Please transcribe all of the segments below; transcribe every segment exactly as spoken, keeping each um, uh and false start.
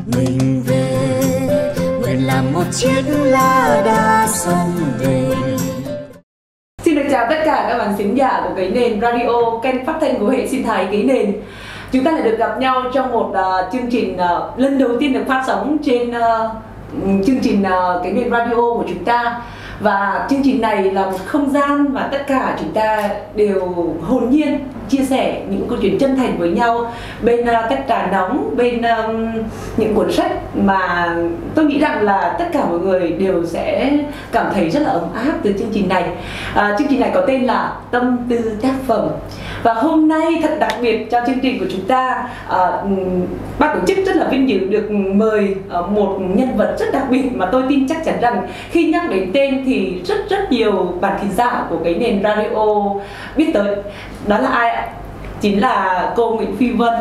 mình về nguyện làm một chiếc lá đa sông về. Xin được chào tất cả các bạn thính giả của Cái Nền Radio, kênh phát thanh của hệ sinh thái Cái Nền. Chúng ta lại được gặp nhau trong một uh, chương trình uh, lần đầu tiên được phát sóng trên uh, chương trình uh, Cái Nền Radio của chúng ta. Và chương trình này là một không gian mà tất cả chúng ta đều hồn nhiên chia sẻ những câu chuyện chân thành với nhau bên uh, các trà nóng, bên um, những cuốn sách mà tôi nghĩ rằng là tất cả mọi người đều sẽ cảm thấy rất là ấm áp từ chương trình này. Uh, chương trình này có tên là Tâm Tư Tác Phẩm. Và hôm nay thật đặc biệt cho chương trình của chúng ta, uh, ban tổ chức rất là vinh dự được mời uh, một nhân vật rất đặc biệt mà tôi tin chắc chắn rằng khi nhắc đến tên thì rất rất nhiều bạn thính giả của Cái Nền Radio biết tới. Đó là ai ạ? Chính là cô Nguyễn Phi Vân.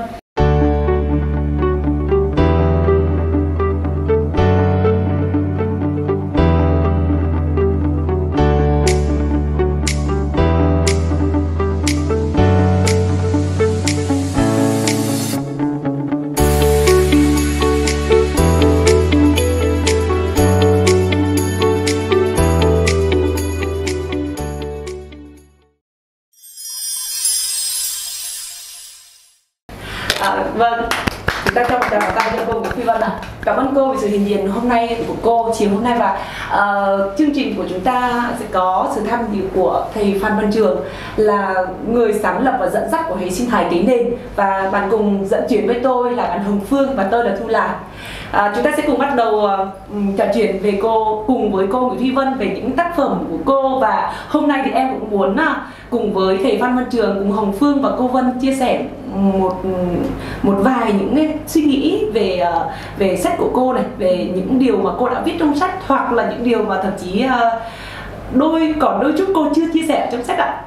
À, vâng, chúng ta cho một tràng pháo tay cho cô Nguyễn Phi Vân ạ. Cảm ơn cô vì sự hiện diện hôm nay của cô chiều hôm nay. Và uh, chương trình của chúng ta sẽ có sự tham dự của thầy Phan Văn Trường, là người sáng lập và dẫn dắt của hệ sinh thái Cái Nền, và bạn cùng dẫn chuyện với tôi là bạn Hồng Phương và tôi là Thu Lạc. À, chúng ta sẽ cùng bắt đầu uh, trò chuyện về cô cùng với cô Nguyễn Phi Vân về những tác phẩm của cô. Và hôm nay thì em cũng muốn uh, cùng với thầy Phan Văn Trường, cùng Hồng Phương và cô Vân chia sẻ một một vài những cái suy nghĩ về uh, về sách của cô này, về những điều mà cô đã viết trong sách, hoặc là những điều mà thậm chí uh, đôi còn đôi chút cô chưa chia sẻ trong sách ạ.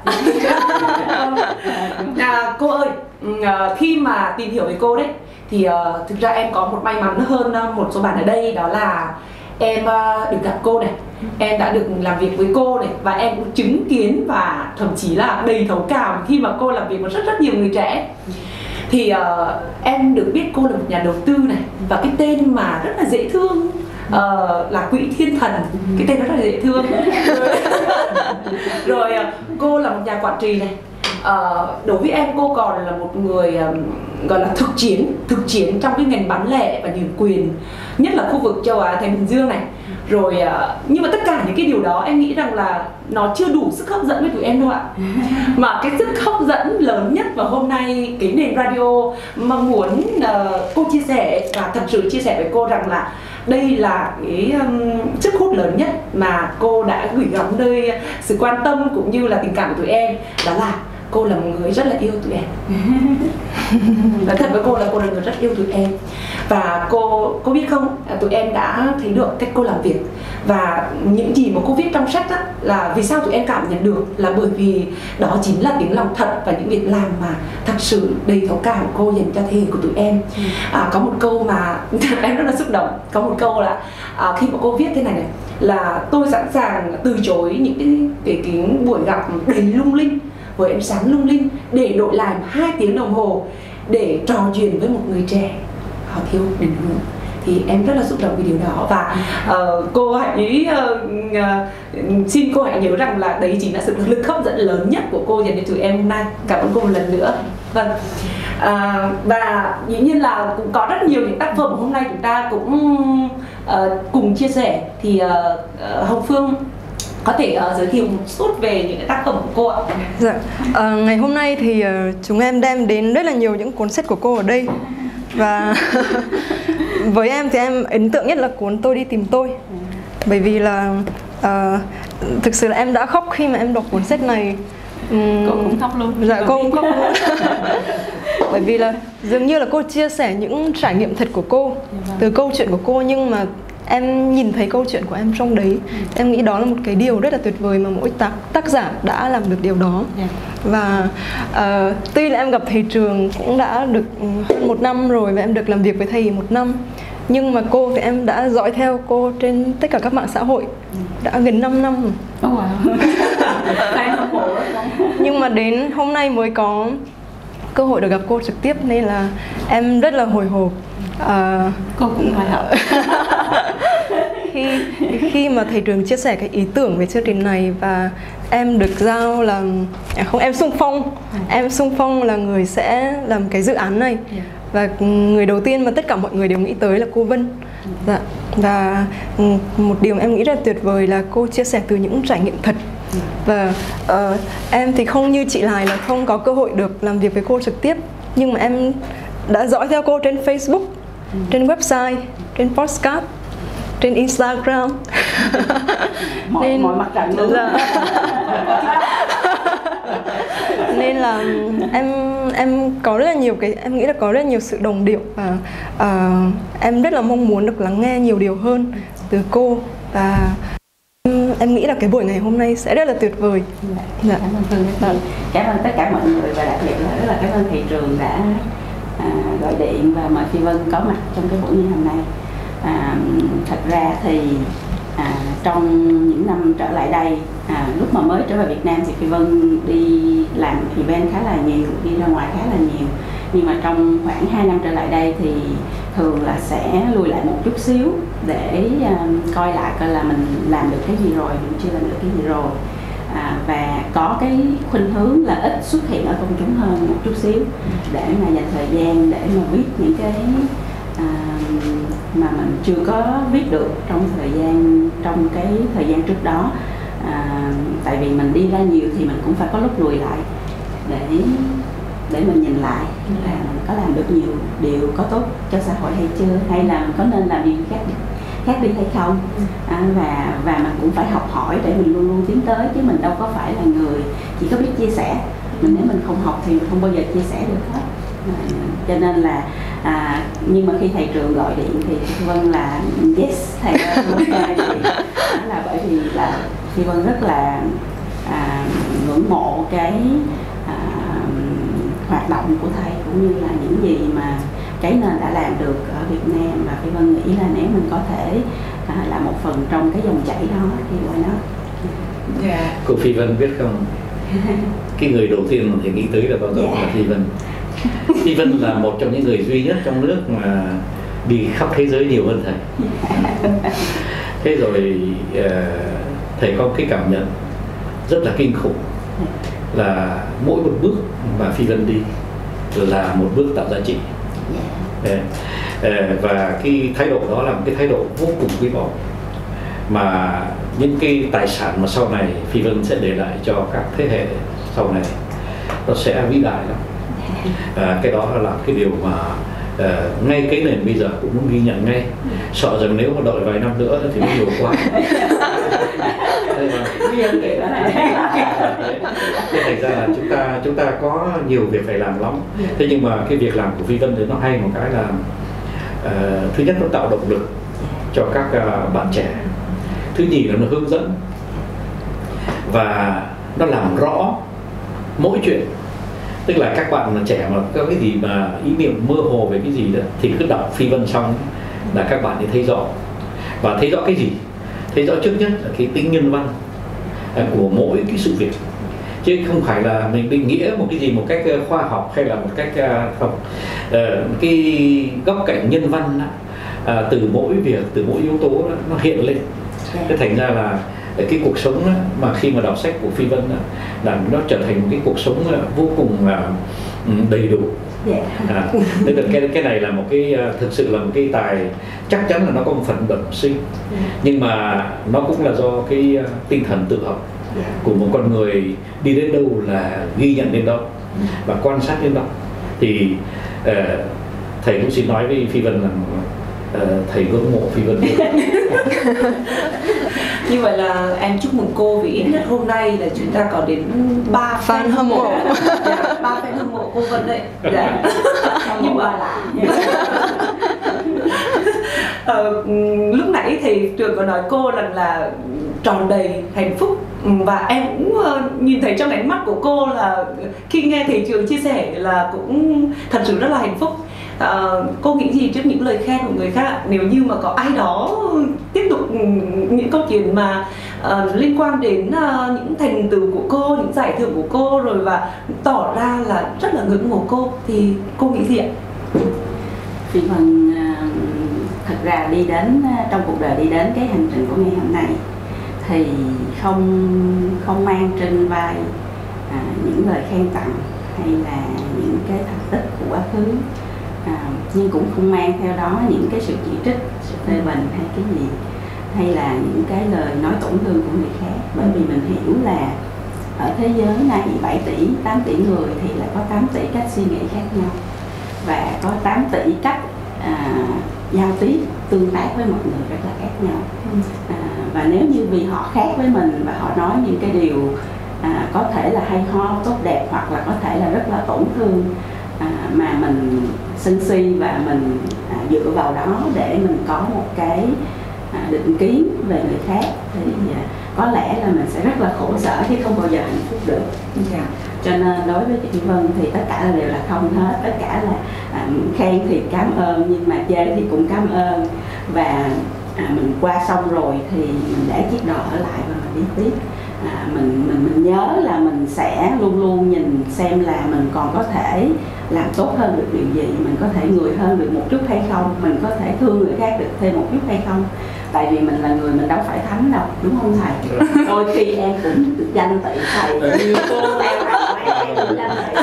À, cô ơi, uh, khi mà tìm hiểu về cô đấy thì uh, thực ra em có một may mắn hơn uh, một số bạn ở đây, đó là em uh, được gặp cô này, em đã được làm việc với cô này, và em cũng chứng kiến và thậm chí là đầy thấu cảm khi mà cô làm việc với rất rất nhiều người trẻ. Thì uh, em được biết cô là một nhà đầu tư này, và cái tên mà rất là dễ thương uh, là Quỹ Thiên Thần, cái tên rất là dễ thương. Rồi uh, cô là một nhà quản trị này. Uh, đối với em cô còn là một người um, gọi là thực chiến thực chiến trong cái ngành bán lẻ và nhượng quyền, nhất là khu vực châu Á Thái Bình Dương này. Rồi uh, nhưng mà tất cả những cái điều đó em nghĩ rằng là nó chưa đủ sức hấp dẫn với tụi em đâu ạ. Mà cái sức hấp dẫn lớn nhất và hôm nay Cái Nền Radio mong muốn uh, cô chia sẻ, và thật sự chia sẻ với cô rằng là đây là cái um, sức hút lớn nhất mà cô đã gửi gắm nơi sự quan tâm cũng như là tình cảm của tụi em, đó là cô là một người rất là yêu tụi em. Nói thật với cô là cô là người rất yêu tụi em. Và cô cô biết không, tụi em đã thấy được cách cô làm việc, và những gì mà cô viết trong sách đó, là vì sao tụi em cảm nhận được là bởi vì đó chính là tiếng lòng thật và những việc làm mà thật sự đầy thấu cảm cô dành cho thế hệ của tụi em. À, có một câu mà em rất là xúc động. Có một câu là à, khi mà cô viết thế này này, là tôi sẵn sàng từ chối những cái, cái, cái buổi gặp đầy lung linh với ánh sáng lung linh để đổi lại hai tiếng đồng hồ để trò chuyện với một người trẻ họ thiếu định hướng. Thì em rất là xúc động vì điều đó. Và uh, cô hãy uh, uh, xin cô hãy nhớ rằng là đấy chính là sự lực hấp dẫn lớn nhất của cô dành cho tụi em hôm nay. Cảm ơn cô một lần nữa. Vâng. Uh, và dĩ nhiên là cũng có rất nhiều những tác phẩm hôm nay chúng ta cũng uh, cùng chia sẻ. Thì uh, uh, Hồng Phương có thể uh, giới thiệu một chút về những cái tác phẩm của cô ạ? Dạ, à, ngày hôm nay thì uh, chúng em đem đến rất là nhiều những cuốn sách của cô ở đây. Và với em thì em ấn tượng nhất là cuốn Tôi Đi Tìm Tôi. Bởi vì là uh, thực sự là em đã khóc khi mà em đọc cuốn sách này. um, Cô cũng khóc luôn. Dạ, cô cũng khóc luôn. Bởi vì là dường như là cô chia sẻ những trải nghiệm thật của cô, từ câu chuyện của cô, nhưng mà em nhìn thấy câu chuyện của em trong đấy. Em nghĩ đó là một cái điều rất là tuyệt vời mà mỗi tác, tác giả đã làm được điều đó. Và uh, tuy là em gặp thầy Trường cũng đã được hơn một năm rồi, và em được làm việc với thầy một năm, nhưng mà cô thì em đã dõi theo cô trên tất cả các mạng xã hội đã gần năm năm rồi. Oh wow. Nhưng mà đến hôm nay mới có cơ hội được gặp cô trực tiếp, nên là em rất là hồi hộp. À, Cô cũng hồi hộp. khi khi mà thầy Trường chia sẻ cái ý tưởng về chương trình này và em được giao là à, không, em xung phong em xung phong là người sẽ làm cái dự án này, và người đầu tiên mà tất cả mọi người đều nghĩ tới là cô Vân. Dạ. Và một điều em nghĩ rất tuyệt vời là cô chia sẻ từ những trải nghiệm thật. Và uh, em thì không như chị Lài là không có cơ hội được làm việc với cô trực tiếp, nhưng mà em đã dõi theo cô trên Facebook, trên website, trên podcast, trên Instagram. Mọi, nên, mọi mặt trận luôn. Dạ. Nên là em em có rất là nhiều cái em nghĩ là có rất là nhiều sự đồng điệu, và uh, em rất là mong muốn được lắng nghe nhiều điều hơn từ cô, và em, em nghĩ là cái buổi ngày hôm nay sẽ rất là tuyệt vời. Dạ. Dạ. Cảm ơn Phương rất nhiều. Cảm ơn tất cả mọi người, và đặc biệt là rất là cảm ơn thầy Trường đã à, gọi điện và mời Phi Vân có mặt trong cái buổi ngày hôm nay. À, thật ra thì à, trong những năm trở lại đây, à, lúc mà mới trở về Việt Nam thì Phi Vân đi làm event khá là nhiều, đi ra ngoài khá là nhiều. Nhưng mà trong khoảng hai năm trở lại đây thì thường là sẽ lùi lại một chút xíu để uh, coi lại coi là mình làm được cái gì rồi, mình chưa làm được cái gì rồi. À, và có cái khuynh hướng là ít xuất hiện ở công chúng hơn một chút xíu, để mà dành thời gian để mà viết những cái à, mà mình chưa có viết được trong thời gian trong cái thời gian trước đó. À, tại vì mình đi ra nhiều thì mình cũng phải có lúc lùi lại để để mình nhìn lại là mình có làm được nhiều điều có tốt cho xã hội hay chưa, hay là mình có nên làm điều khác khác đi hay không. À, và và mình cũng phải học hỏi để mình luôn luôn tiến tới, chứ mình đâu có phải là người chỉ có biết chia sẻ. Mình nếu mình không học thì mình không bao giờ chia sẻ được hết. À, cho nên là à, nhưng mà khi thầy Trường gọi điện thì Phi Vân là yes, thầy ơi, là bởi vì là Phi Vân rất là à, ngưỡng mộ cái à, hoạt động của thầy, cũng như là những gì mà cái nền đã làm được ở Việt Nam. Và Phi Vân nghĩ là nếu mình có thể à, là một phần trong cái dòng chảy đó thì gọi nó. Yeah. Cô Phi Vân biết không, cái người đầu tiên mà thầy nghĩ tới là bao giờ yeah. là Phi Vân. Phi Vân là một trong những người duy nhất trong nước mà đi khắp thế giới nhiều hơn thầy. Thế rồi uh, thầy có cái cảm nhận rất là kinh khủng là mỗi một bước mà Phi Vân đi là một bước tạo giá trị. Yeah. Uh, và cái thái độ đó là một cái thái độ vô cùng quý báu, mà những cái tài sản mà sau này Phi Vân sẽ để lại cho các thế hệ sau này nó sẽ vĩ đại lắm. À, cái đó là cái điều mà à, ngay cái nền bây giờ cũng muốn ghi nhận ngay. Sợ rằng nếu mà đợi vài năm nữa thì nó nhiều quá. Thế thành ra là chúng ta chúng ta có nhiều việc phải làm lắm. Thế nhưng mà cái việc làm của Phi Vân thì nó hay một cái là à, thứ nhất nó tạo động lực cho các à, bạn trẻ. Thứ nhì là nó hướng dẫn và nó làm rõ mỗi chuyện. Tức là các bạn là trẻ mà có cái gì mà ý niệm mơ hồ về cái gì đó thì cứ đọc Phi Vân xong là các bạn thì thấy rõ. Và thấy rõ cái gì? Thấy rõ trước nhất là cái tính nhân văn của mỗi cái sự việc, chứ không phải là mình định nghĩa một cái gì một cách khoa học hay là một cách không. Cái góc cạnh nhân văn đó, từ mỗi việc, từ mỗi yếu tố đó, nó hiện lên. Thế thành ra là cái cuộc sống đó, mà khi mà đọc sách của Phi Vân đó, là nó trở thành một cái cuộc sống vô cùng đầy đủ. Yeah. À, nên là cái cái này là một cái thực sự là một cái tài, chắc chắn là nó có một phần bẩm sinh, yeah. nhưng mà nó cũng là do cái tinh thần tự học yeah. của một con người đi đến đâu là ghi nhận đến đâu yeah. và quan sát đến đâu. Thì uh, thầy cũng xin nói với Phi Vân là uh, thầy ngưỡng mộ Phi Vân. Như vậy là em chúc mừng cô, vì ít nhất hôm nay là chúng ta có đến ba fan hâm mộ, dạ, ba fan hâm mộ cô Vân đấy. Dạ. Nhưng mà ờ, lúc nãy thì Trường có nói cô rằng là tròn đầy hạnh phúc, và em cũng uh, nhìn thấy trong ánh mắt của cô là khi nghe thầy Trường chia sẻ là cũng thật sự rất là hạnh phúc. À, cô nghĩ gì trước những lời khen của người khác? Nếu như mà có ai đó tiếp tục những câu chuyện mà uh, liên quan đến uh, những thành tựu của cô, những giải thưởng của cô rồi, và tỏ ra là rất là ngưỡng mộ cô, thì cô nghĩ gì ạ? Phi Vân à, thật ra đi đến trong cuộc đời đi đến cái hành trình của ngày hôm nay thì không không mang trên vai à, những lời khen tặng hay là những cái thành tích của quá khứ, à, nhưng cũng không mang theo đó những cái sự chỉ trích, sự phê bình hay cái gì, hay là những cái lời nói tổn thương của người khác. Bởi vì mình hiểu là ở thế giới này bảy tỷ, tám tỷ người thì là có tám tỷ cách suy nghĩ khác nhau và có tám tỷ cách à, giao tiếp, tương tác với mọi người rất là khác nhau. À, và nếu như vì họ khác với mình và họ nói những cái điều à, có thể là hay ho, tốt đẹp, hoặc là có thể là rất là tổn thương, à, mà mình sân si và mình à, dựa vào đó để mình có một cái à, định kiến về người khác thì à, có lẽ là mình sẽ rất là khổ sở chứ không bao giờ hạnh phúc được. Yeah. Cho nên đối với chị Phi Vân thì tất cả đều là không hết, tất cả là à, khen thì cảm ơn nhưng mà chê thì cũng cảm ơn, và à, mình qua xong rồi thì mình để chiếc đò ở lại và mình đi tiếp. À, mình mình mình nhớ là mình sẽ luôn luôn nhìn xem là mình còn có thể làm tốt hơn được điều gì, mình có thể người hơn được một chút hay không, mình có thể thương người khác được thêm một chút hay không. Tại vì mình là người, mình đâu phải thánh đâu, đúng không thầy? Đôi khi em cũng được danh tị thầy, nhiều cô leo ra em được danh tị.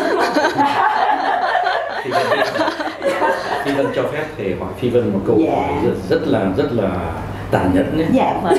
Phi Vân cho phép thầy hỏi Phi Vân một câu Dạ. hỏi rất, rất là rất là tàn nhẫn nhé. Dạ vâng.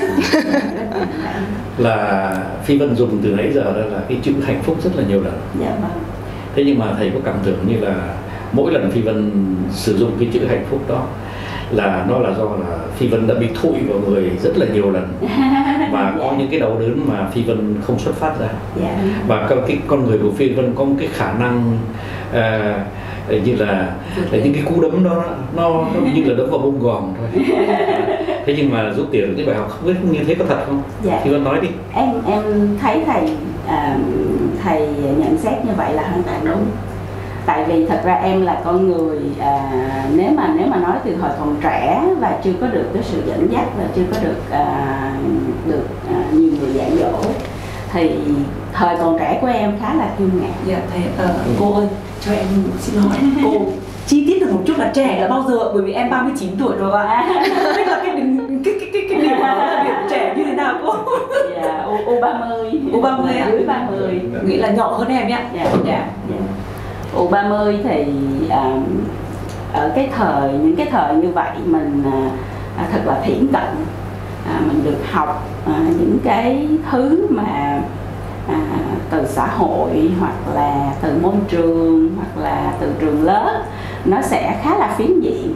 Là Phi Vân dùng từ nãy giờ đó là cái chữ hạnh phúc rất là nhiều lần. Dạ vâng. Thế nhưng mà thầy có cảm tưởng như là mỗi lần Phi Vân sử dụng cái chữ hạnh phúc đó là nó là do là Phi Vân đã bị thụi vào người rất là nhiều lần và có những cái đau đớn mà Phi Vân không xuất phát ra. Dạ. Và cái con người của Phi Vân có một cái khả năng à, như là, là những cái cú đấm đó nó, nó như là đấm vào bông gòn thôi. Thế nhưng mà rút tiền cái bài học không biết như thế có thật không? Dạ. Phi Vân nói đi. Em em thấy thầy à, thầy nhận xét như vậy là hoàn toàn đúng. Tại vì thật ra em là con người à, nếu mà nếu mà nói từ hồi còn trẻ và chưa có được cái sự dẫn dắt và chưa có được à, được à, nhiều người dạy dỗ thì thời còn trẻ của em khá là kiêu ngạo. Dạ thầy, uh, cô ơi, cho em xin hỏi cô chi tiết được một chút là trẻ là bao giờ, bởi vì em ba mươi chín tuổi rồi và không biết là cái điểm cái cái cái cái điểm đó là điểm trẻ như thế nào cô? Dạ, U ba mươi. U ba mươi ạ? Dưới ba mươi. Nghĩ là nhỏ hơn em nhá. Dạ, dạ, dạ. U ba mươi thì à, ở cái thời những cái thời như vậy mình à, thật là thiển cận, à, mình được học à, những cái thứ mà à, từ xã hội hoặc là từ môi trường hoặc là từ trường lớp nó sẽ khá là phiến diện.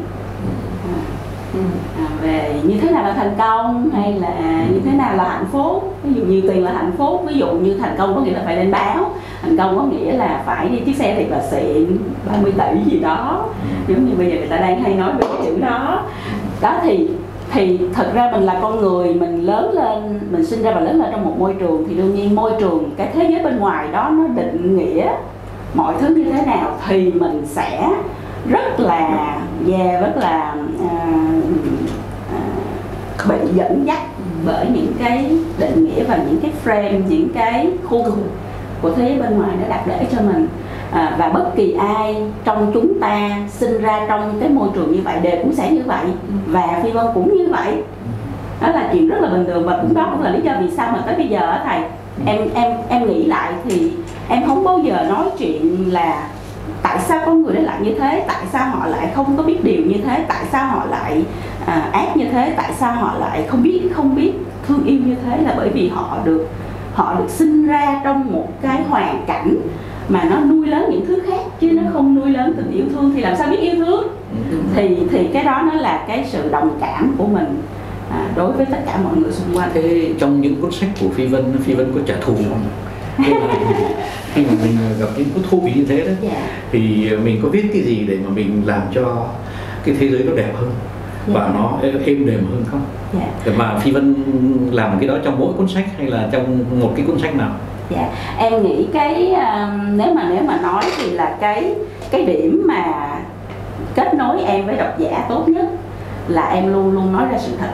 À, về như thế nào là thành công hay là như thế nào là hạnh phúc. Ví dụ nhiều tiền là hạnh phúc, ví dụ như thành công có nghĩa là phải lên báo, thành công có nghĩa là phải đi chiếc xe thiệt là xịn ba mươi tỷ gì đó, giống như bây giờ người ta đang hay nói về cái chữ đó. Đó thì thì thật ra mình là con người, mình lớn lên, mình sinh ra và lớn lên trong một môi trường thì đương nhiên môi trường, cái thế giới bên ngoài đó nó định nghĩa mọi thứ như thế nào thì mình sẽ rất là yeah, rất là à, à, bị dẫn dắt bởi những cái định nghĩa và những cái frame, những cái khuôn của thế giới bên ngoài đã đặt để cho mình. À, và bất kỳ ai trong chúng ta sinh ra trong cái môi trường như vậy đều cũng sẽ như vậy, và Phi Vân cũng như vậy. Đó là chuyện rất là bình thường và cũng đó cũng là lý do vì sao mà tới bây giờ thầy em em em nghĩ lại thì em không bao giờ nói chuyện là tại sao con người đó lại như thế, tại sao họ lại không có biết điều như thế, tại sao họ lại à, ác như thế, tại sao họ lại không biết không biết thương yêu như thế, là bởi vì họ được họ được sinh ra trong một cái hoàn cảnh mà nó nuôi lớn những thứ khác chứ nó không nuôi lớn tình yêu thương, thì làm sao biết yêu thương. thì thì cái đó nó là cái sự đồng cảm của mình à, đối với tất cả mọi người xung quanh. Thế trong những cuốn sách của Phi Vân, Phi Vân có trả thù không? Khi mà mình gặp những cuốn thú vị như thế đấy, yeah. thì mình có viết cái gì để mà mình làm cho cái thế giới nó đẹp hơn, yeah. và nó êm đềm hơn không? Yeah. Để mà Phi Vân làm cái đó trong mỗi cuốn sách hay là trong một cái cuốn sách nào? Dạ, em nghĩ cái uh, nếu mà nếu mà nói thì là cái cái điểm mà kết nối em với độc giả tốt nhất là em luôn luôn nói ra sự thật,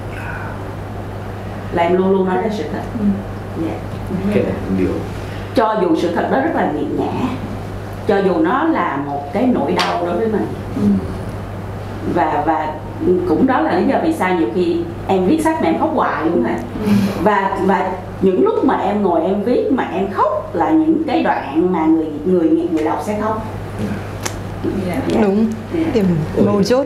là em luôn luôn nói ra sự thật. Ừ. Dạ. Okay, điều. Cho dù sự thật đó rất là nghiệt ngã, cho dù nó là một cái nỗi đau đối với mình, ừ. và và cũng đó là lý do vì sao nhiều khi em viết sách mà em khóc hoài luôn hả. Và và những lúc mà em ngồi em viết mà em khóc là những cái đoạn mà người người người đọc sẽ khóc. Yeah. Đúng, điểm mấu chốt.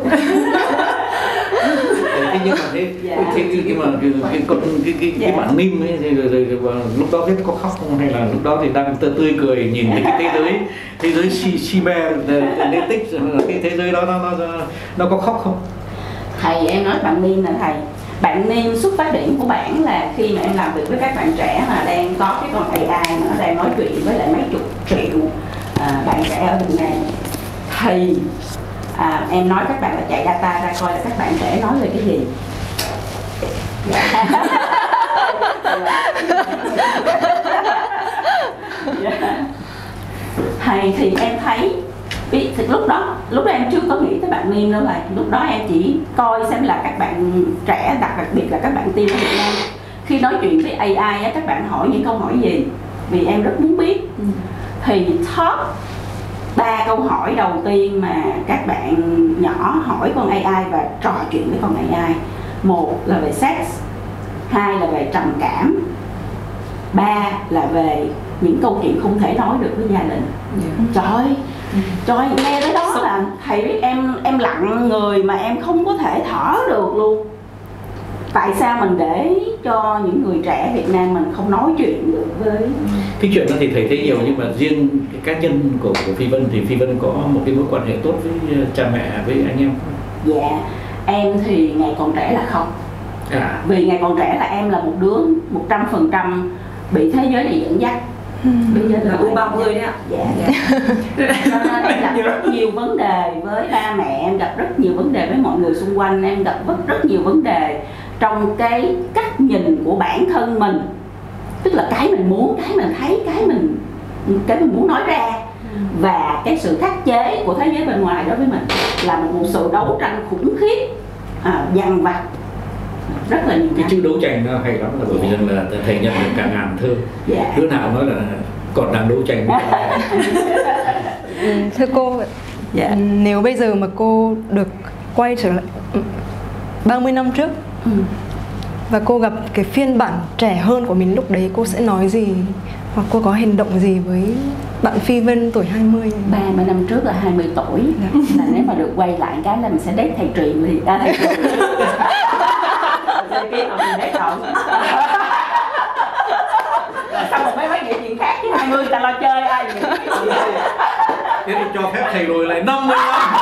Thế nhưng mà thế, yeah. thế cái mà cái cái cái, cái, cái, yeah. cái bản Nim ấy, rồi, rồi, rồi, lúc đó viết có khóc không, hay là lúc đó thì đang tươi cười nhìn thấy cái thế giới thế giới si si be liên tích, cái thế giới đó nó nó nó có khóc không? Thầy em nói bạn Nim là thầy, bạn Nim xuất phát điểm của bạn là khi mà em làm việc với các bạn trẻ mà đang có cái con a i mà nó đang nói chuyện với lại mấy chục triệu à, bạn trẻ ở Việt Nam, thì à, em nói các bạn là chạy data ra coi là các bạn trẻ nói về cái gì. Thầy thì em thấy thì lúc đó lúc đó em chưa có nghĩ tới bạn Nim đâu, là lúc đó em chỉ coi xem là các bạn trẻ, đặc đặc biệt là các bạn teen ở Việt Nam khi nói chuyện với a i á, các bạn hỏi những câu hỏi gì, vì em rất muốn biết. Thì top ba câu hỏi đầu tiên mà các bạn nhỏ hỏi con a i và trò chuyện với con a i, một là về sex, hai là về trầm cảm, ba là về những câu chuyện không thể nói được với gia đình. Yeah. Trời ơi, trời nghe tới đó là thầy biết em em lặng người mà em không có thể thở được luôn. Tại sao mình để cho những người trẻ Việt Nam mình không nói chuyện được với cái chuyện đó? Thì thầy thấy nhiều, nhưng mà riêng cái cá nhân của, của Phi Vân thì Phi Vân có một cái mối quan hệ tốt với cha mẹ, với anh em không? Dạ, em thì ngày còn trẻ là không. À. Vì ngày còn trẻ là em là một đứa một trăm phần trăm bị thế giới này dẫn dắt. Bây giờ là u ba mươi đấy ạ. Dạ, dạ. Cho nên em gặp rất nhiều vấn đề với ba mẹ, em gặp rất nhiều vấn đề với mọi người xung quanh, em gặp rất, rất nhiều vấn đề trong cái cách nhìn của bản thân mình. Tức là cái mình muốn, cái mình thấy, cái mình cái mình muốn nói ra, và cái sự khắc chế của thế giới bên ngoài đối với mình là một, một sự đấu tranh khủng khiếp, à, dằn vặt rất là nhiều. Cái chữ đấu tranh nó hay lắm, là bởi vì yeah. là thầy nhận được cả ngàn thơ, yeah. đứa nào nói là còn đang đấu tranh với ừ, thưa cô, yeah. nếu bây giờ mà cô được quay trở lại ba mươi năm trước, ừ. và cô gặp cái phiên bản trẻ hơn của mình lúc đấy, cô sẽ nói gì, hoặc cô có hành động gì với bạn Phi Vân tuổi hai mươi? ba mươi năm trước là hai mươi tuổi, yeah. là nếu mà được quay lại cái là mình sẽ date thầy Truyền thì ta thầy Truyền kia mà mình để chọn xong rồi mấy mấy nghệ chuyện khác, chứ hai mươi ta lo chơi ai vậy. Thế thì cho phép thầy lùi lại năm mươi năm.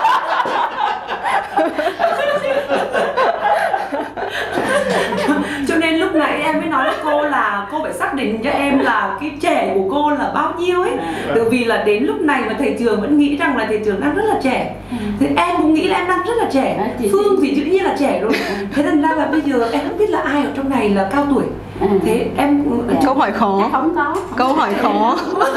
Cho nên lúc nãy em mới nói với cô là cô phải xác định cho em là cái trẻ của cô là bao nhiêu ấy. Bởi vì là đến lúc này mà thầy Trường vẫn nghĩ rằng là thầy Trường đang rất là trẻ, thì em cũng nghĩ là em đang rất là trẻ. Phương thì dĩ nhiên là trẻ rồi. Thế nên ra là bây giờ em không biết là ai ở trong này là cao tuổi. Thế em câu hỏi khó. Không có. Câu hỏi khó.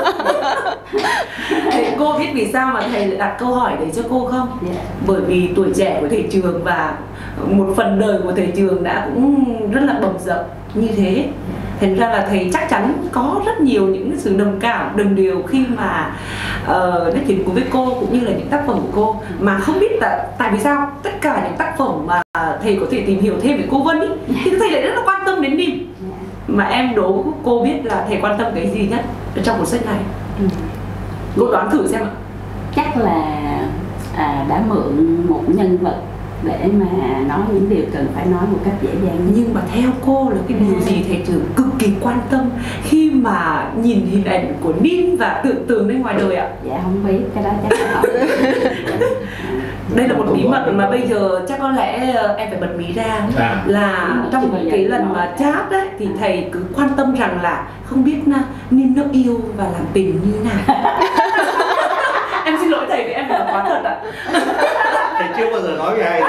Thế cô biết vì sao mà thầy lại đặt câu hỏi đấy cho cô không? Bởi vì tuổi trẻ của thầy Trường và một phần đời của thầy Trường đã cũng rất là bầm dập như thế. Thành ra là thầy chắc chắn có rất nhiều những sự đồng cảm, đồng điều khi mà uh, nói chuyện cùng với cô, cũng như là những tác phẩm của cô. Mà không biết là tại vì sao tất cả những tác phẩm mà thầy có thể tìm hiểu thêm về cô Vân ý, thì thầy lại rất là quan tâm đến Nim. Mà em đố cô biết là thầy quan tâm cái gì nhất ở trong cuốn sách này? Ừ. Cô đoán thử xem ạ. Chắc là à, đã mượn một nhân vật để mà nói những điều cần phải nói một cách dễ dàng. Nhưng mà theo cô là cái điều gì thầy Trường cực kỳ quan tâm khi mà nhìn hình ảnh của Nim và tưởng tượng bên ngoài đời ạ? Dạ không biết, cái đó chắc là đây là một bí mật mà bây giờ chắc có lẽ em phải bật mí ra, à. là trong những cái lần mà chat ấy, thì thầy cứ quan tâm rằng là không biết Nim nó yêu và làm tình như nào. Em xin lỗi thầy vì em là quá thật ạ. Thầy chưa bao giờ nói với ai.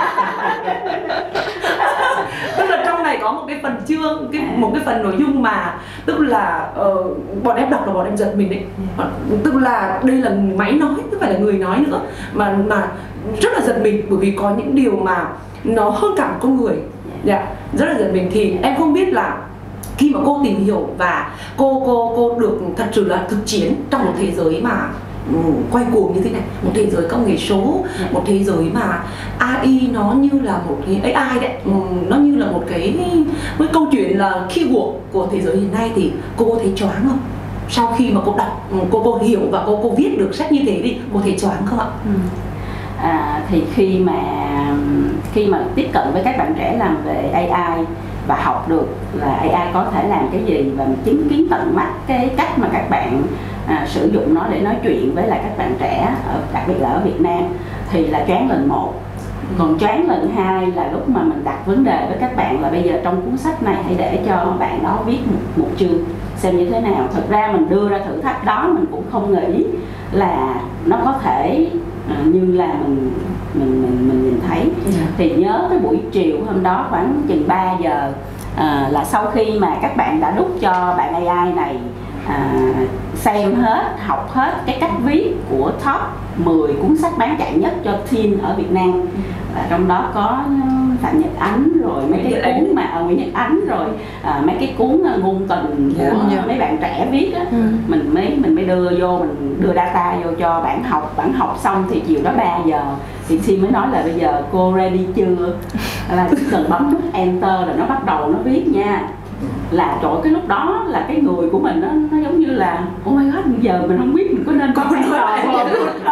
Tức là trong này có một cái phần chương, cái, một cái phần nội dung mà tức là uh, bọn em đọc là bọn em giật mình đấy. Tức là đây là máy nói, chứ không phải là người nói nữa, mà mà rất là giật mình, bởi vì có những điều mà nó hơn cả một con người. Dạ, rất là giật mình. Thì em không biết là khi mà cô tìm hiểu và cô cô cô được thật sự là thực chiến trong một thế giới mà quay cuồng như thế này, một thế giới công nghệ số, một thế giới mà a i nó như là một cái a i đấy, nó như là một cái với câu chuyện là keyword của thế giới hiện nay, thì cô thấy choáng không? Sau khi mà cô đọc, cô cô hiểu và cô cô viết được sách như thế thì cô thấy choáng không ạ? Ừ. À, thì khi mà khi mà tiếp cận với các bạn trẻ làm về a i và học được là a i có thể làm cái gì, và chứng kiến tận mắt cái cách mà các bạn à, sử dụng nó để nói chuyện với lại các bạn trẻ, ở, đặc biệt là ở Việt Nam, thì là choáng lần một. Còn choáng lần hai là lúc mà mình đặt vấn đề với các bạn là bây giờ trong cuốn sách này hãy để cho bạn đó viết một, một chương xem như thế nào. Thực ra mình đưa ra thử thách đó mình cũng không nghĩ là nó có thể uh, như là mình mình mình mình nhìn thấy. Yeah. Thì nhớ cái buổi chiều hôm đó khoảng chừng ba giờ uh, là sau khi mà các bạn đã đút cho bạn a i này uh, xem hết, học hết cái cách viết của top mười cuốn sách bán chạy nhất cho teen ở Việt Nam. Và trong đó có Phạm Nhật Ánh, rồi mấy cái cuốn mà ở Nguyễn Nhật Ánh, rồi à, mấy cái cuốn ngôn tình của yeah, yeah. mấy bạn trẻ viết á, ừ. mình mới mình mới đưa vô, mình đưa data vô cho bạn học. Bạn học xong thì chiều đó ba giờ thì Tim mới nói là bây giờ cô ready chưa, là chỉ cần bấm nút enter là nó bắt đầu nó viết nha. Là trời, cái lúc đó là cái người của mình nó nó giống như là oh my god, bây giờ mình không biết mình có nên có enter không.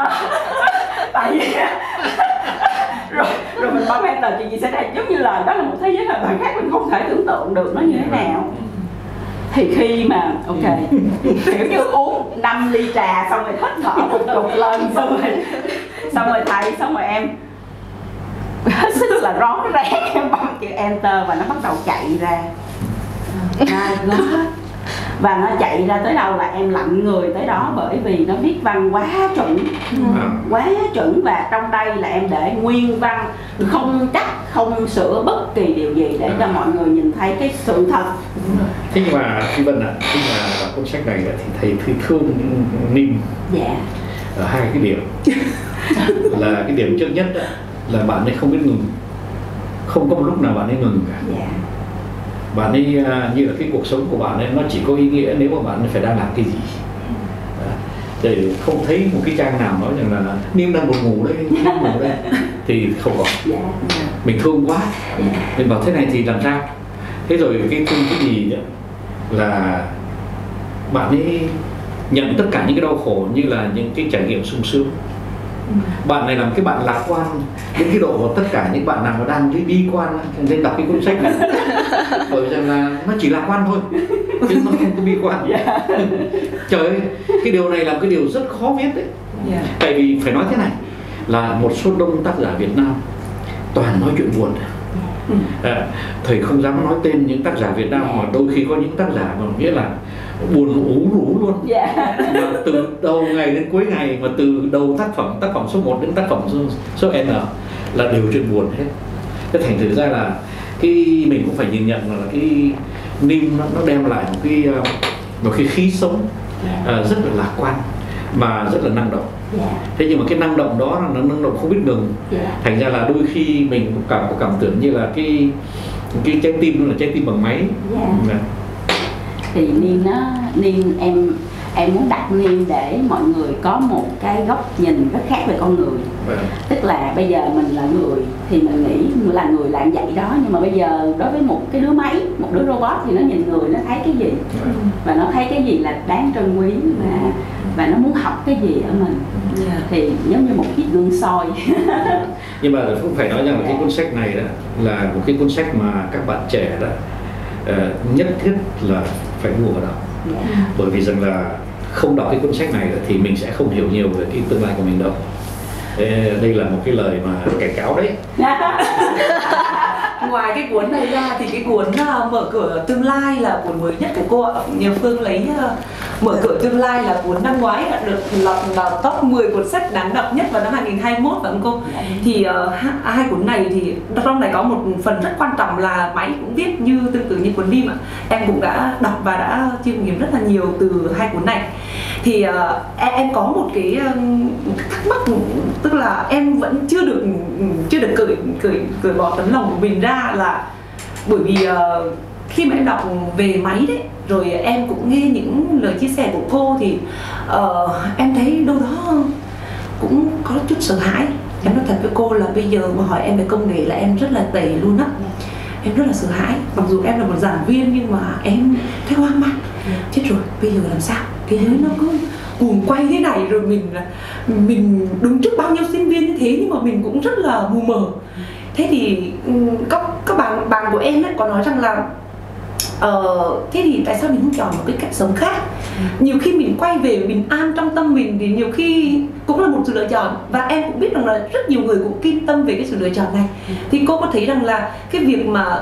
Tại vì rồi rồi mình bấm enter chuyện gì sẽ ra, giống như là đó là một thế giới hoàn toàn khác, mình không thể tưởng tượng được nó như thế nào. Thì khi mà ok kiểu như uống năm ly trà xong rồi hít thở một chục lần, xong rồi xong rồi thầy, xong rồi em hết sức là rón rén, em bấm chữ enter và nó bắt đầu chạy ra. À, và nó chạy ra tới đâu là em lạnh người tới đó, bởi vì nó viết văn quá chuẩn, quá chuẩn. Và trong đây là em để nguyên văn, không cắt, không sửa bất kỳ điều gì để cho mọi người nhìn thấy cái sự thật. Thế nhưng mà Phi Vân ạ, khi mà đọc cuốn sách này thì thầy thấy thương Nim dạ. ở hai cái điểm. Là cái điểm trước nhất là bạn ấy không biết ngừng, không có một lúc nào bạn ấy ngừng cả. Dạ. Bạn ấy như là cái cuộc sống của bạn ấy nó chỉ có ý nghĩa nếu mà bạn ấy phải đang làm cái gì. Để không thấy một cái trang nào nói rằng là Nim đang buồn ngủ đấy, Nim ngủ đây thì không có. Mình thương quá, mình bảo thế này thì làm sao. Thế rồi cái thương cái gì nữa là bạn ấy nhận tất cả những cái đau khổ như là những cái trải nghiệm sung sướng. Bạn này làm cái bạn lạc quan đến cái độ của tất cả những bạn nào mà đang đi bi quan nên đọc cái cuốn sách này, bởi rằng là nó chỉ lạc quan thôi chứ nó không có bi quan. Yeah. Trời ơi, cái điều này là cái điều rất khó viết đấy. Yeah. Tại vì phải nói thế này là một số đông tác giả Việt Nam toàn nói chuyện buồn. À, thầy không dám nói tên những tác giả Việt Nam, mà đôi khi có những tác giả mà nghĩa là buồn ú rũ luôn. Yeah. Mà từ đầu ngày đến cuối ngày, mà từ đầu tác phẩm tác phẩm số một đến tác phẩm số, số N là đều chuyện buồn hết. Thế thành thử ra là cái mình cũng phải nhìn nhận là cái Nim nó, nó đem lại một cái một cái khí sống uh, rất là lạc quan mà rất là năng động. Yeah. Thế nhưng mà cái năng động đó là nó năng động không biết ngừng. Yeah. Thành ra là đôi khi mình cũng cảm có cảm tưởng như là cái cái trái tim nó là trái tim bằng máy. Yeah. Yeah. Thì Nim nó Nim em em muốn đặt Nim để mọi người có một cái góc nhìn rất khác về con người. Yeah. Tức là bây giờ mình là người thì mình nghĩ là người làm vậy đó, nhưng mà bây giờ đối với một cái đứa máy, một đứa robot thì nó nhìn người nó thấy cái gì. Yeah. Và nó thấy cái gì là đáng trân quý, và và nó muốn học cái gì ở mình. Yeah. Thì giống như một chiếc gương soi. Nhưng mà cũng phải nói rằng là yeah. cái cuốn sách này đó là một cái cuốn sách mà các bạn trẻ đó uh, nhất thiết là phải mua vào đọc. Yeah. Bởi vì rằng là không đọc cái cuốn sách này thì mình sẽ không hiểu nhiều về cái tương lai của mình đâu. Đây là một cái lời mà cảnh cáo đấy. Ngoài cái cuốn này ra thì cái cuốn uh, Mở cửa tương lai là cuốn mới nhất của cô ạ. Nhiều Phương lấy uh, Mở cửa tương lai là cuốn năm ngoái đã được lọt vào top mười cuốn sách đáng đọc nhất vào năm hai nghìn không trăm hai mươi mốt, phải không cô? Thì uh, hai cuốn này thì trong này có một phần rất quan trọng là máy cũng viết như tương tự như cuốn Nim ạ. Em cũng đã đọc và đã chiêm nghiệm rất là nhiều từ hai cuốn này. Thì uh, em, em có một cái uh, thắc mắc, tức là em vẫn chưa được chưa được cởi cởi cởi bỏ tấm lòng của mình ra, là bởi vì uh, khi mà em đọc về máy đấy, rồi em cũng nghe những lời chia sẻ của cô thì uh, em thấy đâu đó cũng có chút sợ hãi. Em nói thật với cô là bây giờ mà hỏi em về công nghệ là em rất là tệ luôn á. Em rất là sợ hãi, mặc dù em là một giảng viên nhưng mà em thấy hoang mang. Chết rồi, bây giờ làm sao? Thế giới nó cứ cuồng quay thế này, rồi mình mình đứng trước bao nhiêu sinh viên như thế nhưng mà mình cũng rất là mù mờ. Thế thì các các bạn bạn của em ấy có nói rằng là uh, thế thì tại sao mình không chọn một cái cách sống khác? Nhiều khi mình quay về bình an trong tâm mình thì nhiều khi cũng là một sự lựa chọn, và em cũng biết rằng là rất nhiều người cũng kim tâm về cái sự lựa chọn này. Thì cô có thấy rằng là cái việc mà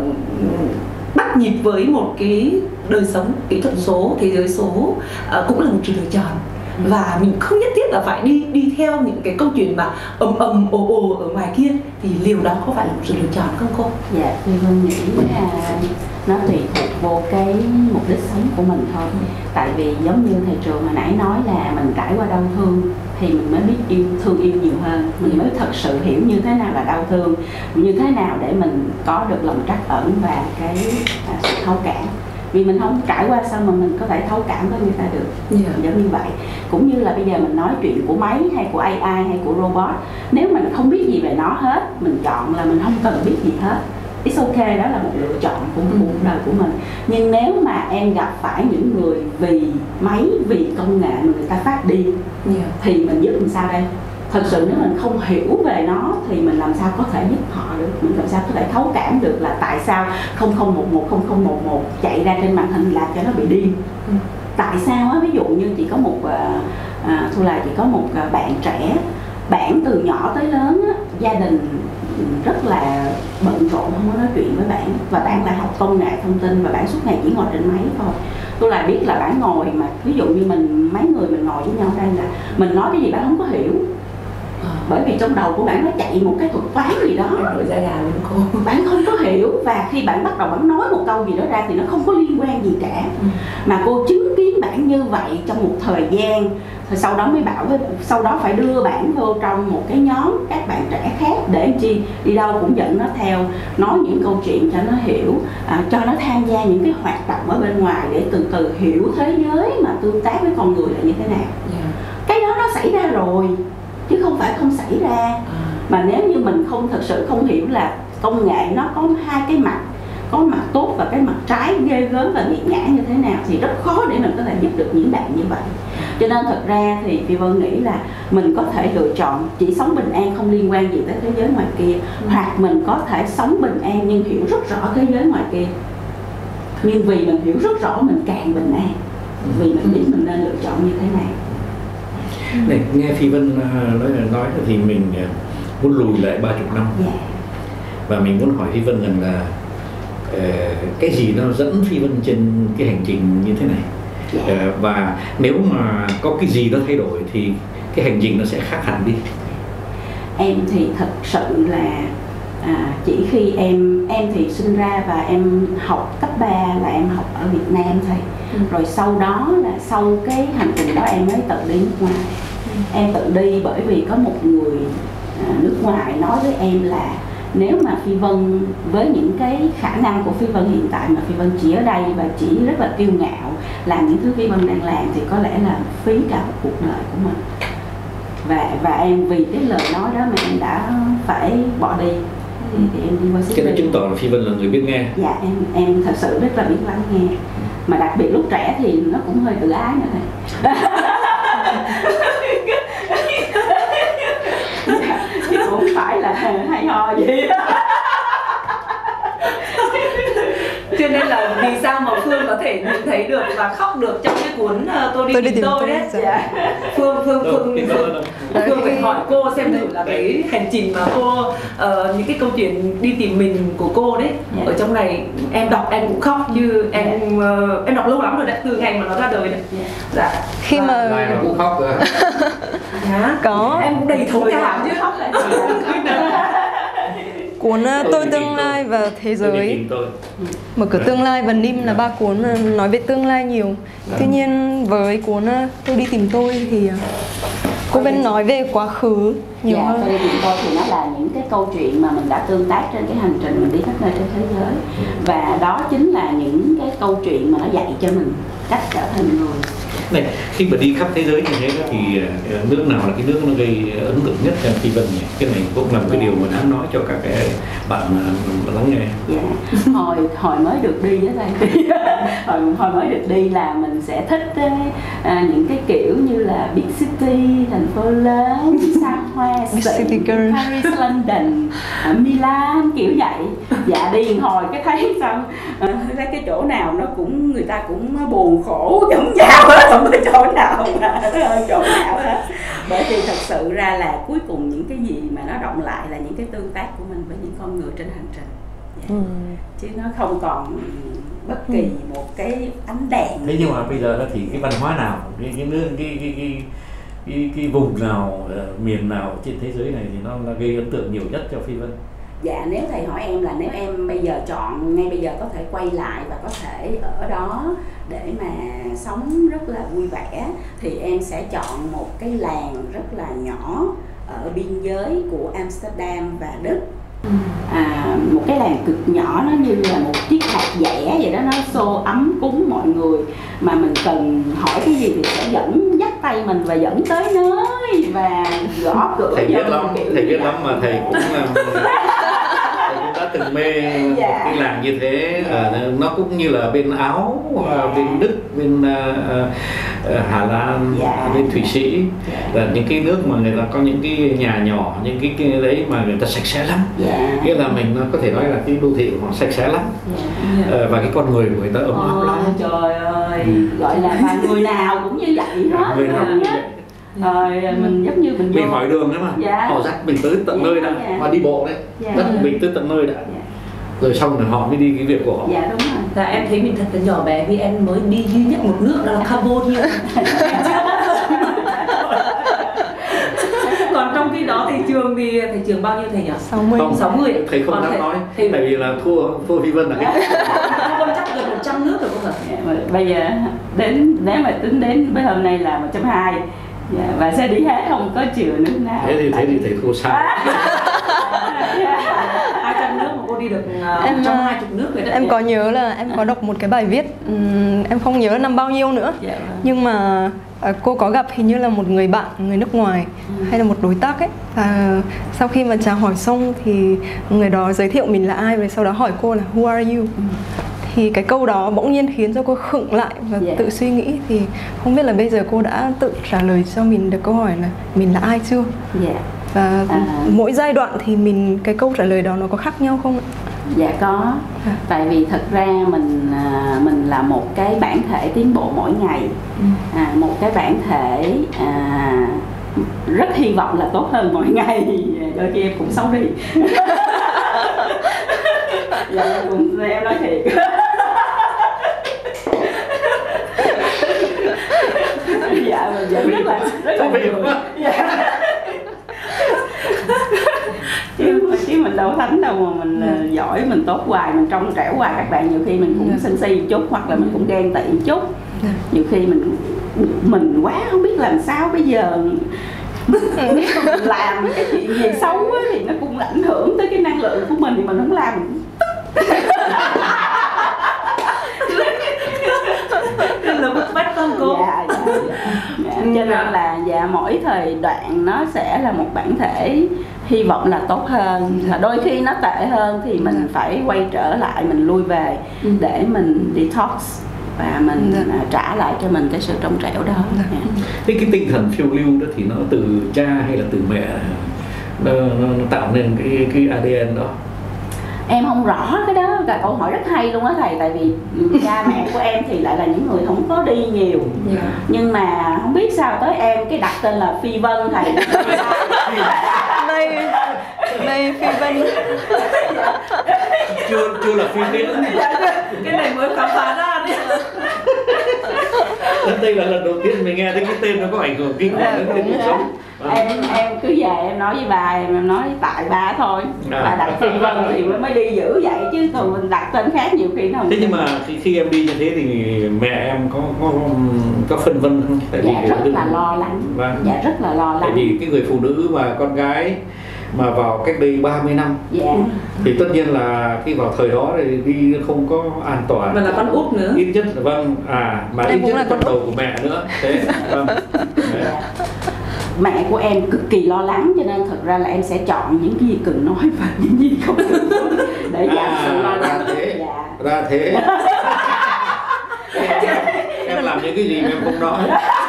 bắt nhịp với một cái đời sống kỹ thuật số, thế giới số uh, cũng là một sự lựa chọn, và mình không nhất thiết là phải đi đi theo những cái câu chuyện mà ầm ầm ồ ồ ở ngoài kia, thì liệu đó có phải là một sự lựa chọn không cô? Dạ, thì mình nghĩ là nó tùy thuộc vô cái mục đích sống của mình thôi. Tại vì giống như thầy Trường hồi nãy nói là mình trải qua đau thương thì mình mới biết yêu thương yêu nhiều hơn, mình mới thật sự hiểu như thế nào là đau thương, như thế nào để mình có được lòng trắc ẩn và cái à, sự thấu cảm. Vì mình không trải qua sao mà mình có thể thấu cảm với người ta được. Yeah. Giống như vậy. Cũng như là bây giờ mình nói chuyện của máy hay của a i hay của robot, nếu mình không biết gì về nó hết, mình chọn là mình không cần biết gì hết, it's okay, đó là một lựa chọn của cuộc đời của mình. Nhưng nếu mà em gặp phải những người vì máy, vì công nghệ mà người ta phát điên, yeah, thì mình giúp làm sao đây? Thật sự nếu mình không hiểu về nó thì mình làm sao có thể giúp họ được, mình làm sao có thể thấu cảm được là tại sao không không một một không không một một chạy ra trên màn hình làm cho nó bị điên. Ừ. Tại sao á, ví dụ như chỉ có một à, Thu Là chỉ có một bạn trẻ, bạn từ nhỏ tới lớn á, gia đình rất là bận rộn, không có nói chuyện với bạn, và bạn lại học công nghệ thông tin và bạn suốt ngày chỉ ngồi trên máy thôi. Tôi là biết là bạn ngồi mà ví dụ như mình mấy người mình ngồi với nhau đây là mình nói cái gì bạn không có hiểu, bởi vì trong đầu của bạn nó chạy một cái thuật toán gì đó, bạn không có hiểu, và khi bạn bắt đầu bạn nói một câu gì đó ra thì nó không có liên quan gì cả. Ừ. Mà cô chứng kiến bạn như vậy trong một thời gian, rồi sau đó mới bảo với, sau đó phải đưa bạn vô trong một cái nhóm các bạn trẻ khác để chi đi đâu cũng dẫn nó theo, nói những câu chuyện cho nó hiểu, à, cho nó tham gia những cái hoạt động ở bên ngoài để từ từ hiểu thế giới mà tương tác với con người là như thế nào. Yeah. Cái đó nó xảy ra rồi chứ không phải không xảy ra. À. Mà nếu như mình không thật sự không hiểu là công nghệ nó có hai cái mặt, có mặt tốt và cái mặt trái ghê gớm và nghiệt ngã như thế nào, thì rất khó để mình có thể giúp được những bạn như vậy. Cho nên thật ra thì Phi Vân nghĩ là mình có thể lựa chọn chỉ sống bình an không liên quan gì tới thế giới ngoài kia, ừ. hoặc mình có thể sống bình an nhưng hiểu rất rõ thế giới ngoài kia. Nhưng vì mình hiểu rất rõ mình càng bình an, vì mình biết mình nên lựa chọn như thế nào. Này, nghe Phi Vân nói nói thì mình muốn lùi lại ba chục năm. Yeah. Và mình muốn hỏi Phi Vân rằng là uh, cái gì nó dẫn Phi Vân trên cái hành trình như thế này. Yeah. Uh, và nếu mà có cái gì đó thay đổi thì cái hành trình nó sẽ khác hẳn đi. Em thì thật sự là à, chỉ khi em em thì sinh ra và em học cấp ba là em học ở Việt Nam thôi. Ừ. Rồi sau đó là sau cái hành trình đó em mới tự đi nước ngoài. Ừ. Em tự đi bởi vì có một người à, nước ngoài nói với em là nếu mà Phi Vân với những cái khả năng của Phi Vân hiện tại mà Phi Vân chỉ ở đây và chỉ rất là kiêu ngạo làm những thứ Phi Vân đang làm thì có lẽ là phí cả một cuộc đời của mình. Và và em vì cái lời nói đó mà em đã phải bỏ đi. Thì, thì em đi qua cái đó chứng tỏ là Phi Vân là người biết nghe. Dạ em em thật sự rất là biết lắng nghe, mà đặc biệt lúc trẻ thì nó cũng hơi tự ái nữa này. Chứ cũng phải là hay ho gì. Cho nên là vì sao mà Phương có thể nhìn thấy được và khóc được trong cái cuốn uh, tôi đi tôi tìm, tìm tôi đấy. Dạ. Phương Phương Phương Phương, Phương phải hỏi cô xem thử là cái hành trình mà cô uh, những cái câu chuyện đi tìm mình của cô đấy. Dạ. Ở trong này em đọc em cũng khóc như em uh, em đọc lâu lắm rồi đấy, từ ngày mà nó ra đời đấy. Dạ. Dạ. Khi mà này nó cũng khóc rồi. Dạ. Có em cũng đầy thấu cảm chứ khóc lại. Cuốn Tôi Tương Lai và Thế Giới, Mở Cửa Tương Lai và Nim là ba cuốn nói về tương lai nhiều. Tuy nhiên với cuốn Tôi Đi Tìm Tôi thì cô cô Vân nói về quá khứ nhiều dạ, hơn. cho nên tôi thì nó là những cái câu chuyện mà mình đã tương tác trên cái hành trình mình đi khắp nơi trên thế giới, và đó chính là những cái câu chuyện mà nó dạy cho mình cách trở thành người. Này, khi mà đi khắp thế giới như thế đó, thì uh, nước nào là cái nước nó gây ấn tượng nhất cho Phi Vân nhỉ? Cái này cũng là một cái điều mà đáng nói cho các cái bạn uh, lắng nghe. Dạ. hồi hồi mới được đi đó thầy hồi hồi mới được đi là mình sẽ thích uh, những cái kiểu như là big city, thành phố lớn, xa hoa, xịn, Paris, London, uh, Milan kiểu vậy. Dạ, đi hồi cái thấy xong uh, thấy cái chỗ nào nó cũng người ta cũng buồn khổ giống nhau hết, không có chỗ nào mà nó hơn chỗ nào hết. Bởi vì thật sự ra là cuối cùng những cái gì mà nó động lại là những cái tương tác của mình với những con người trên hành trình. Dạ. Ừ. Chứ nó không còn bất kỳ ừ. một cái ánh đèn. Thế nhưng mà bây giờ thì cái văn hóa nào, cái cái nước cái cái cái cái, cái vùng nào, uh, miền nào trên thế giới này thì nó là gây ấn tượng nhiều nhất cho Phi Vân? Dạ, nếu thầy hỏi em là nếu em bây giờ chọn ngay bây giờ có thể quay lại và có thể ở đó để mà sống rất là vui vẻ, thì em sẽ chọn một cái làng rất là nhỏ ở biên giới của Amsterdam và Đức. À, một cái làng cực nhỏ, nó như là một chiếc hạt dẻ vậy đó, nó xô ấm cúng mọi người, mà mình cần hỏi cái gì thì sẽ dẫn dắt tay mình và dẫn tới nơi và gõ cửa. Thầy biết lắm, thầy biết lắm mà thầy cũng là đã từng mê dạ. cái làng như thế. À, nó cũng như là bên Áo, dạ. bên Đức, bên uh, uh, Hà Lan, dạ. bên Thụy Sĩ, dạ. là những cái nước mà người ta có những cái nhà nhỏ, những cái, cái đấy mà người ta sạch sẽ lắm. Dạ. Nghĩa là mình có thể nói là cái đô thị của họ sạch sẽ lắm. Dạ. Uh, và cái con người của người ta ấm áp lắm. Trời ơi, gọi là mà người nào cũng như vậy hết. Người nào cũng vậy. Rồi mình giống như mình vô. Mình hỏi đường đấy mà, dạ. họ dắt mình tới tận dạ, nơi đã, dạ. họ đi bộ đấy, dạ. dắt mình tới tận nơi đã, dạ. rồi xong rồi họ mới đi cái việc của họ. Dạ đúng rồi. Dạ, em thấy mình thật là nhỏ bé vì em mới đi duy nhất một nước đó là Campuchia. Còn trong khi đó thầy Trường thì thầy Trường bao nhiêu thầy nhỉ? sáu mươi. Không, sáu mươi. Thầy không dám nói, thầy... tại vì là thua thua Phi Vân là cái. Không chắc gần một trăm nước rồi không hả? Bây giờ đến nếu mà tính đến với hôm nay là một trăm hai mươi. Dạ, và sẽ đi hết không có chừa nước nào. Thế thì thế thì thầy thua sao? hai trăm nước mà cô đi được uh, em trong hai chục nước rồi đó. Em có nhớ là em có đọc một cái bài viết, um, em không nhớ năm bao nhiêu nữa, yeah. nhưng mà uh, cô có gặp hình như là một người bạn người nước ngoài ừ. hay là một đối tác ấy, và sau khi mà chào hỏi xong thì người đó giới thiệu mình là ai, và sau đó hỏi cô là who are you. Ừ. Thì cái câu đó bỗng nhiên khiến cho cô khựng lại và yeah. tự suy nghĩ. Thì không biết là bây giờ cô đã tự trả lời cho mình được câu hỏi là mình là ai chưa? Yeah. Và à. mỗi giai đoạn thì mình cái câu trả lời đó nó có khác nhau không ạ? Dạ có. À. Tại vì thật ra mình mình là một cái bản thể tiến bộ mỗi ngày, ừ. à, một cái bản thể à, rất hy vọng là tốt hơn mỗi ngày. Đôi khi em cũng xấu đi. Dạ, cũng em nói thiệt. Dạ, mình vẫn rất là rất là nhiều. Dạ. chứ, chứ mình đâu thánh đâu mà mình ừ. giỏi, mình tốt hoài, mình trong trẻo hoài. Các bạn nhiều khi mình cũng sân si một chút, hoặc là mình cũng ghen tị một chút. Nhiều khi mình mình quá không biết làm sao bây giờ. Nếu mà mình làm cái chuyện gì xấu á, thì nó cũng ảnh hưởng tới cái năng lượng của mình, thì mình không làm mình là một bách con cô. Dạ, dạ, dạ. Dạ. Cho nên là dạ mỗi thời đoạn nó sẽ là một bản thể hy vọng là tốt hơn, và đôi khi nó tệ hơn thì mình phải quay trở lại, mình lui về để mình detox và mình dạ. trả lại cho mình cái sự trong trẻo đó. Dạ. Thế cái tinh thần phiêu lưu đó thì nó từ cha hay là từ mẹ nó, nó, nó tạo nên cái cái a đê en đó? Em không rõ cái đó, là câu hỏi rất hay luôn á thầy. Tại vì cha mẹ của em thì lại là những người không có đi nhiều, yeah. nhưng mà không biết sao tới em cái đặt tên là Phi Vân thầy. Đây, đây Phi Vân. Chưa chưa là Phi Tiến. Cái này mới khám phá ra đấy. Đây là lần đầu tiên mình nghe thấy cái tên nó có ảnh hưởng kinh khủng đến cuộc sống. em em cứ về em nói với bà em, em nói tại ba thôi, À. bà đặt Phi Vân thì mới mới đi giữ vậy, chứ còn mình đặt tên khác nhiều khi nó không. Thế nhưng mà khi, khi em đi như thế thì mẹ em có có có phân vân không? Tại Dạ vì rất cái- là lo lắng. Vâng. Dạ rất là lo Tại lắng. vì cái người phụ nữ mà con gái mà vào cách đây ba mươi năm Dạ. thì tất nhiên là khi vào thời đó thì đi không có an toàn. Và là con út nữa. Ít nhất là vâng, à mà Em ít cũng nhất là là con con đầu của mẹ nữa. Thế vâng. Đấy. Dạ. Mẹ của em cực kỳ lo lắng, cho nên thật ra là em sẽ chọn những cái gì cần nói và những gì không cần nói để giảm sự lo À, ra lắng. thế. Dạ. Ra thế. em, em làm những cái gì mà em không nói.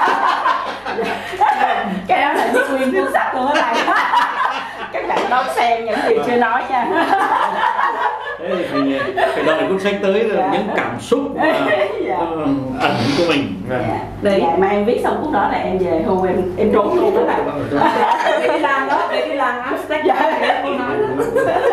Cái đó là những nguyên cuốn sách luôn đó này. Các bạn đón xem những gì chưa nói nha. Thế thì phải, phải đợi cuốn sách tới là Dạ. những cảm xúc mà Dạ. ờ, ẩn của mình. Dạ. Đấy. Dạ, mà em viết xong cuốn đó là em về hưu em em trốn luôn đó này. Để cái làng đó, để cái làng Amsterdam Dạ. để cô nói đó.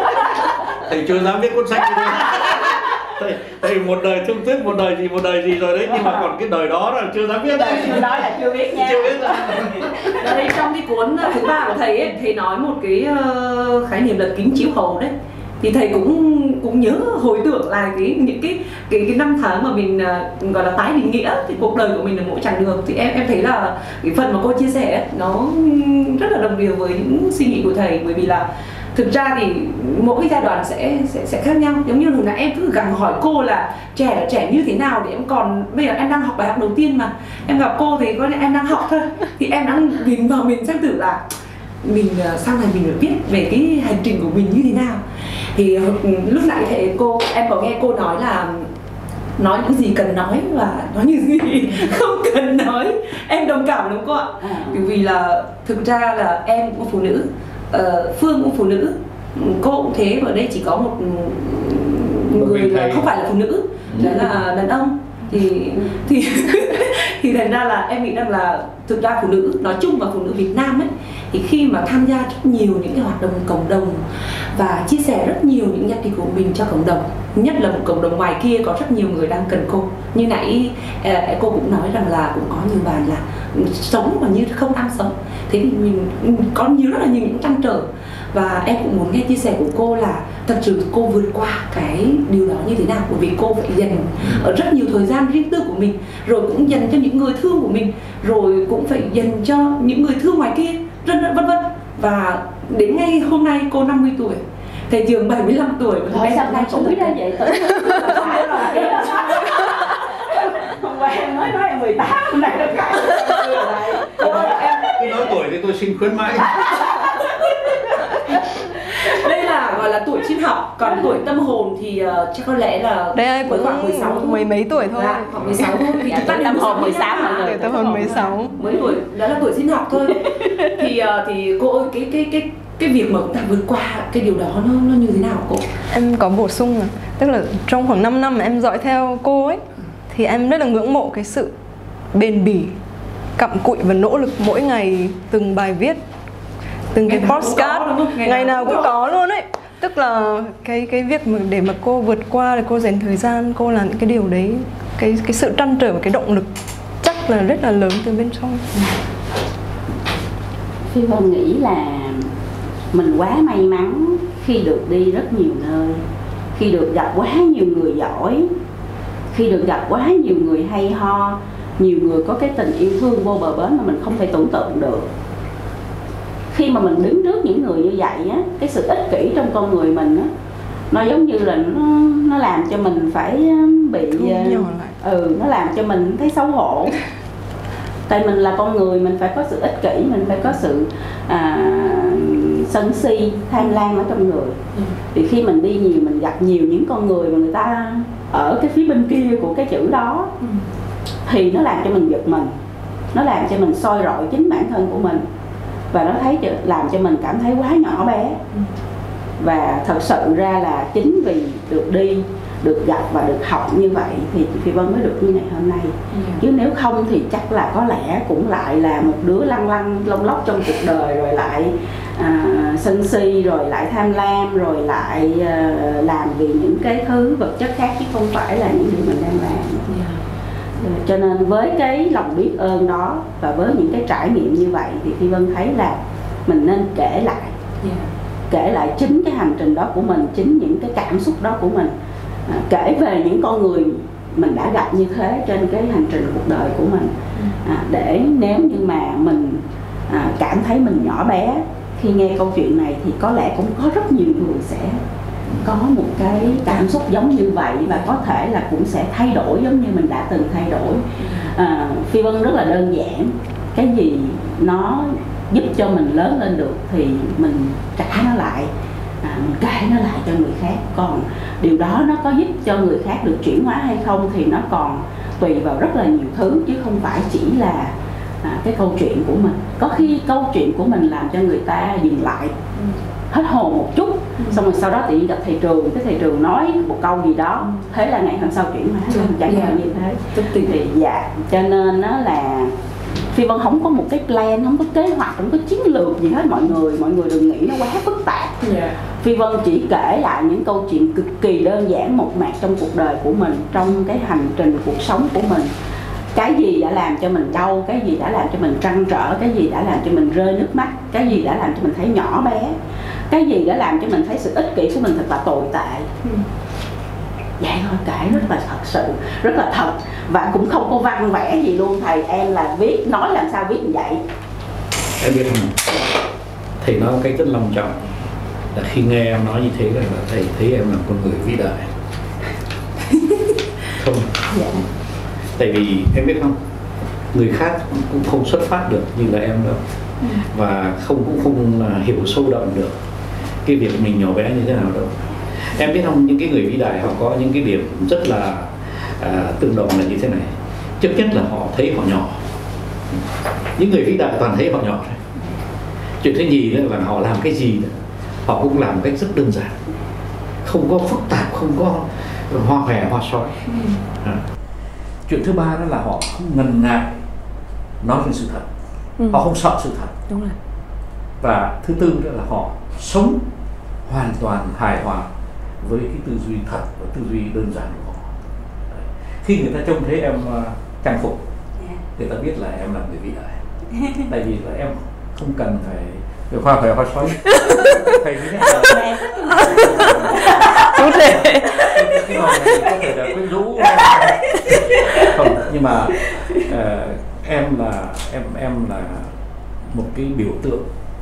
Thầy chưa dám viết cuốn sách như thế. Thầy, thầy một đời thương tiếc, một đời gì một đời gì rồi đấy, nhưng mà còn cái đời đó là chưa dám viết Đời đấy. chưa nói là chưa biết nha. Chưa biết rồi. Đây trong cái cuốn thứ ba của thầy ấy, thầy nói một cái uh, khái niệm là kính chiếu hậu đấy. Thì thầy cũng cũng nhớ hồi tưởng lại cái những cái cái cái năm tháng mà mình uh, gọi là tái định nghĩa cái cuộc đời của mình ở mỗi chặng đường, thì em em thấy là cái phần mà cô chia sẻ ấy, nó rất là đồng điều với những suy nghĩ của thầy, bởi vì là thực ra thì mỗi cái giai đoạn sẽ sẽ sẽ khác nhau. Giống như hồi nãy em cứ gặng hỏi cô là trẻ là trẻ như thế nào, để em còn bây giờ em đang học bài học đầu tiên mà em gặp cô thì có lẽ em đang học thôi, thì em đang nhìn vào mình xem thử là mình uh, sau này mình phải biết về cái hành trình của mình như thế nào. Thì uh, lúc nãy thì cô em có nghe cô nói là nói những gì cần nói và nói những gì không cần nói. Em đồng cảm đúng không ạ? À. Bởi vì là thực ra là em cũng phụ nữ, uh, Phương cũng phụ nữ, cô cũng thế, và ở đây chỉ có một người là không phải là phụ nữ, đó là đàn ông. Thì thì thì thành ra là em nghĩ rằng là thực ra phụ nữ nói chung và phụ nữ Việt Nam ấy, thì khi mà tham gia rất nhiều những cái hoạt động cộng đồng và chia sẻ rất nhiều những giá trị của mình cho cộng đồng, nhất là một cộng đồng ngoài kia có rất nhiều người đang cần cô. Như nãy cô cũng nói rằng là cũng có nhiều bạn là sống mà như không ăn sống, thế thì mình có nhiều rất là nhiều những trăn trở, và em cũng muốn nghe chia sẻ của cô là thật sự cô vượt qua cái điều đó như thế nào, bởi vì cô phải dành ở rất nhiều thời gian riêng tư của mình, rồi cũng dành cho những người thương của mình, rồi cũng phải dành cho những người thương ngoài kia, vân vân vân. Và đến ngay hôm nay cô năm mươi tuổi, thầy Trường bảy mươi lăm tuổi. Thôi sao nay tuổi ra vậy? Tưởng không biết rồi. Hôm qua em mới nói em mười tám, hôm nay nó cãi. Cô ơi, em Khi nói tuổi thì tôi xin khuyến mãi. đây là gọi là tuổi triết học, còn tuổi tâm hồn thì uh, chắc có lẽ là Đây ai mới cũng khoảng mười sáu thôi. mười mấy tuổi thôi. Dạ, khoảng mười sáu thôi. Thì Dạ, chúng ta tuổi đều tâm hồn mười sáu mà. mọi người. Tuổi tâm hồn mười sáu. Mới tuổi đó là tuổi triết học thôi. Thì uh, thì cô ơi, cái cái cái cái việc mà chúng ta vượt qua cái điều đó nó nó như thế nào cô? Em có bổ sung là tức là trong khoảng năm năm mà em dõi theo cô ấy, thì em rất là ngưỡng mộ cái sự bền bỉ, cặm cụi và nỗ lực mỗi ngày, từng bài viết, từng cái Ngày nào cũng podcast, có, đúng không? Ngày ngày nào nào cũng cũng có. có luôn ấy. Tức là cái cái việc mà để mà cô vượt qua, là cô dành thời gian, cô làm những cái điều đấy, cái cái sự trăn trở và cái động lực chắc là rất là lớn từ bên trong. Phi Vân nghĩ là mình quá may mắn khi được đi rất nhiều nơi, khi được gặp quá nhiều người giỏi, khi được gặp quá nhiều người hay ho, nhiều người có cái tình yêu thương vô bờ bến mà mình không thể tưởng tượng được. Khi mà mình đứng trước những người như vậy á, cái sự ích kỷ trong con người mình á, nó giống như là nó, nó làm cho mình phải bị Thu nhỏ lại. ừ nó làm cho mình thấy xấu hổ. Tại mình là con người, mình phải có sự ích kỷ, mình phải có sự à, sân si, tham lam ở trong người. Ừ. Thì khi mình đi nhiều, mình gặp nhiều những con người mà người ta ở cái phía bên kia của cái chữ đó, Ừ. thì nó làm cho mình giật mình, nó làm cho mình soi rọi chính bản thân của mình, và nó thấy làm cho mình cảm thấy quá nhỏ bé. Ừ. Và thật sự ra là chính vì được đi, được gặp và được học như vậy thì chị Phi Vân mới được như ngày hôm nay. Yeah. Chứ nếu không thì chắc là có lẽ cũng lại là một đứa lăng lăng lông lốc trong cuộc đời, rồi lại à, sân si, rồi lại tham lam, rồi lại à, làm vì những cái thứ vật chất khác chứ không phải là những điều mình đang làm. Yeah. Cho nên với cái lòng biết ơn đó và với những cái trải nghiệm như vậy thì Phi Vân thấy là mình nên kể lại, yeah. kể lại chính cái hành trình đó của mình, chính những cái cảm xúc đó của mình, à, kể về những con người mình đã gặp như thế trên cái hành trình cuộc đời của mình, à, để nếu như mà mình à, cảm thấy mình nhỏ bé khi nghe câu chuyện này thì có lẽ cũng có rất nhiều người sẽ có một cái cảm xúc giống như vậy và có thể là cũng sẽ thay đổi giống như mình đã từng thay đổi. à, Phi Vân rất là đơn giản, cái gì nó giúp cho mình lớn lên được thì mình trả nó lại, à, mình kể nó lại cho người khác. Còn điều đó nó có giúp cho người khác được chuyển hóa hay không thì nó còn tùy vào rất là nhiều thứ, chứ không phải chỉ là à, cái câu chuyện của mình. Có khi câu chuyện của mình làm cho người ta dừng lại, hết hồn một chút, xong rồi sau đó tự nhiên gặp thầy Trường, cái thầy Trường nói một câu gì đó, thế là ngày hôm sau chuyển hóa, chẳng hạn như thế. Thì dạ, cho nên nó là Phi Vân không có một cái plan, không có kế hoạch, không có chiến lược gì hết mọi người. Mọi người đừng nghĩ nó quá phức tạp. Yeah. Phi Vân chỉ kể lại những câu chuyện cực kỳ đơn giản mộc mạc trong cuộc đời của mình, trong cái hành trình cuộc sống của mình. Cái gì đã làm cho mình đau, cái gì đã làm cho mình trăn trở, cái gì đã làm cho mình rơi nước mắt, cái gì đã làm cho mình thấy nhỏ bé, cái gì đã làm cho mình thấy sự ích kỷ của mình thật là tồi tệ. Ừ. Vậy thôi, kể rất là thật sự, rất là thật. Và cũng không có văn vẽ gì luôn. Thầy em là viết, nói làm sao viết như vậy. Em biết không, thầy nói một cách rất lòng trọng là khi nghe em nói như thế là thầy thấy em là con người vĩ đại. Không. Dạ. Tại vì em biết không, người khác cũng không xuất phát được như là em đâu, và không cũng không hiểu sâu đậm được cái việc mình nhỏ bé như thế nào đâu. Em biết không, những cái người vĩ đại họ có những cái điểm rất là à, tương đồng là như thế này. Trước nhất là họ thấy họ nhỏ. Những người vĩ đại toàn thấy họ nhỏ. Chuyện thứ nhì là họ làm cái gì đó, họ cũng làm một cách rất đơn giản, không có phức tạp, không có hoa hòe hoa sói. À. Chuyện thứ ba đó là họ không ngần ngại nói về sự thật, ừ. họ không sợ sự thật. Đúng rồi. Và thứ tư đó là họ sống hoàn toàn hài hòa với cái tư duy thật và tư duy đơn giản của họ. Đấy. Khi người ta trông thấy em uh, trang phục, yeah. người ta biết là em là người vĩ đại. Tại vì là em không cần phải phải khoa phải hoa sói. Thầy như thế nào? Có thể. Cái màu này có thể là quyến rũ. Không, nhưng mà uh, em là em em là một cái biểu tượng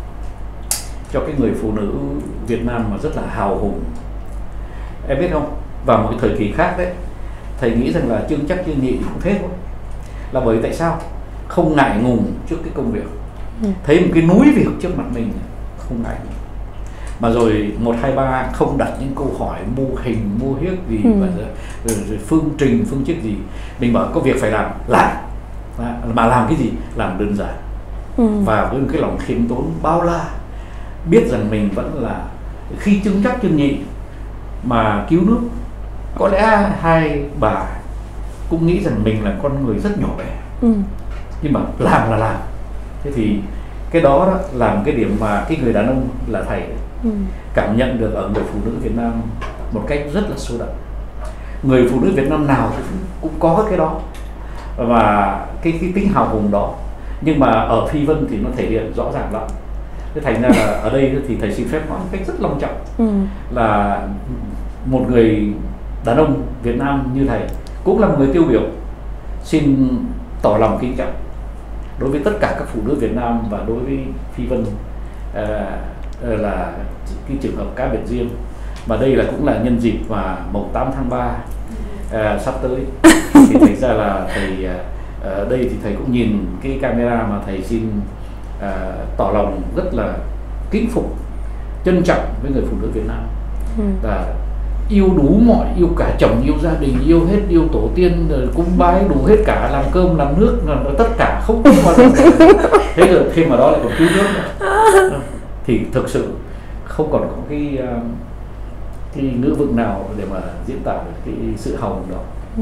cho cái người phụ nữ Việt Nam mà rất là hào hùng. Em biết không, vào một cái thời kỳ khác đấy, thầy nghĩ rằng là Trương Trắc Trương Nhị cũng thế thôi. Là bởi tại sao? Không ngại ngùng trước cái công việc. Ừ. Thấy một cái núi việc trước mặt mình, không ngại ngùng. Mà rồi một hai ba không đặt những câu hỏi mô hình, mô hiếc gì, ừ. và rồi, rồi, rồi phương trình, phương chức gì. Mình bảo có việc phải làm, làm. Mà làm cái gì? Làm đơn giản. Ừ. Và với một cái lòng khiêm tốn bao la, biết rằng mình vẫn là, khi Trương Trắc Trương Nhị mà cứu nước, có lẽ hai bà cũng nghĩ rằng mình là con người rất nhỏ bé. Ừ. Nhưng mà làm là làm. Thế thì cái đó, đó là một cái điểm mà cái người đàn ông là thầy ừ. cảm nhận được ở người phụ nữ Việt Nam một cách rất là sâu đậm. Người phụ nữ Việt Nam nào cũng có cái đó và cái, cái tính hào hùng đó, nhưng mà ở Phi Vân thì nó thể hiện rõ ràng lắm. Thế thành ra là ở đây thì thầy xin phép nói một cách rất long trọng, ừ. là một người đàn ông Việt Nam như thầy cũng là một người tiêu biểu, xin tỏ lòng kính trọng đối với tất cả các phụ nữ Việt Nam và đối với Phi Vân, à, là cái trường hợp cá biệt riêng. Mà đây là cũng là nhân dịp mà mồng tám tháng ba à, sắp tới thì thành ra là thầy ở đây thì thầy cũng nhìn cái camera mà thầy xin à, tỏ lòng rất là kính phục, trân trọng với người phụ nữ Việt Nam, ừ. là yêu đủ mọi, yêu cả chồng, yêu gia đình, yêu hết, yêu tổ tiên, cúng bái đủ hết cả, làm cơm làm nước, tất cả không có bao giờ. Thế rồi thêm vào đó lại còn cứu nước nữa. Thì thực sự không còn có cái cái ngữ vực nào để mà diễn tả được cái sự hào hùng đó. Ừ.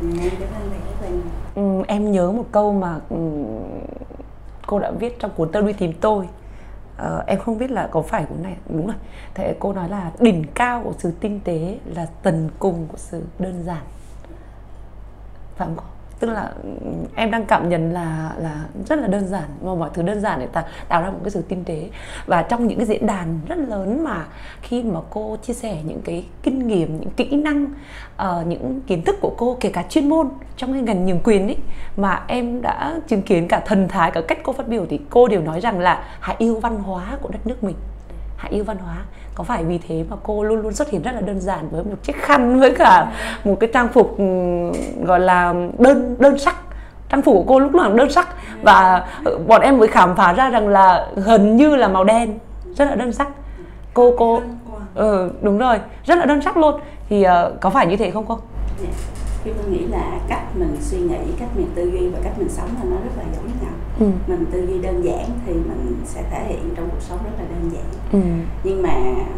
Ừ, em nhớ một câu mà um, cô đã viết trong cuốn Tơ Đi Tìm Tôi. Uh, em không biết là có phải cuốn này đúng rồi. Thế cô nói là đỉnh cao của sự tinh tế là tận cùng của sự đơn giản. Phải không cô? Tức là em đang cảm nhận là là rất là đơn giản, mà mọi thứ đơn giản để tạo, tạo ra một cái sự tinh tế. Và trong những cái diễn đàn rất lớn mà khi mà cô chia sẻ những cái kinh nghiệm, những kỹ năng, uh, những kiến thức của cô, kể cả chuyên môn trong cái ngành nhường quyền ấy, mà em đã chứng kiến cả thần thái, cả cách cô phát biểu, thì cô đều nói rằng là hãy yêu văn hóa của đất nước mình, hãy yêu văn hóa. Có phải vì thế mà cô luôn luôn xuất hiện rất là đơn giản với một chiếc khăn với cả một cái trang phục gọi là đơn đơn sắc. Trang phục của cô lúc nào đơn sắc, và bọn em mới khám phá ra rằng là gần như là màu đen, rất là đơn sắc. Cô cô ừ, đúng rồi, rất là đơn sắc luôn. Thì uh, có phải như thế không cô? Yeah. Tôi nghĩ là cách mình suy nghĩ, cách mình tư duy và cách mình sống là nó rất là giống nhau. Ừ. Mình tư duy đơn giản thì mình sẽ thể hiện trong cuộc sống rất là đơn giản. Ừ. Nhưng mà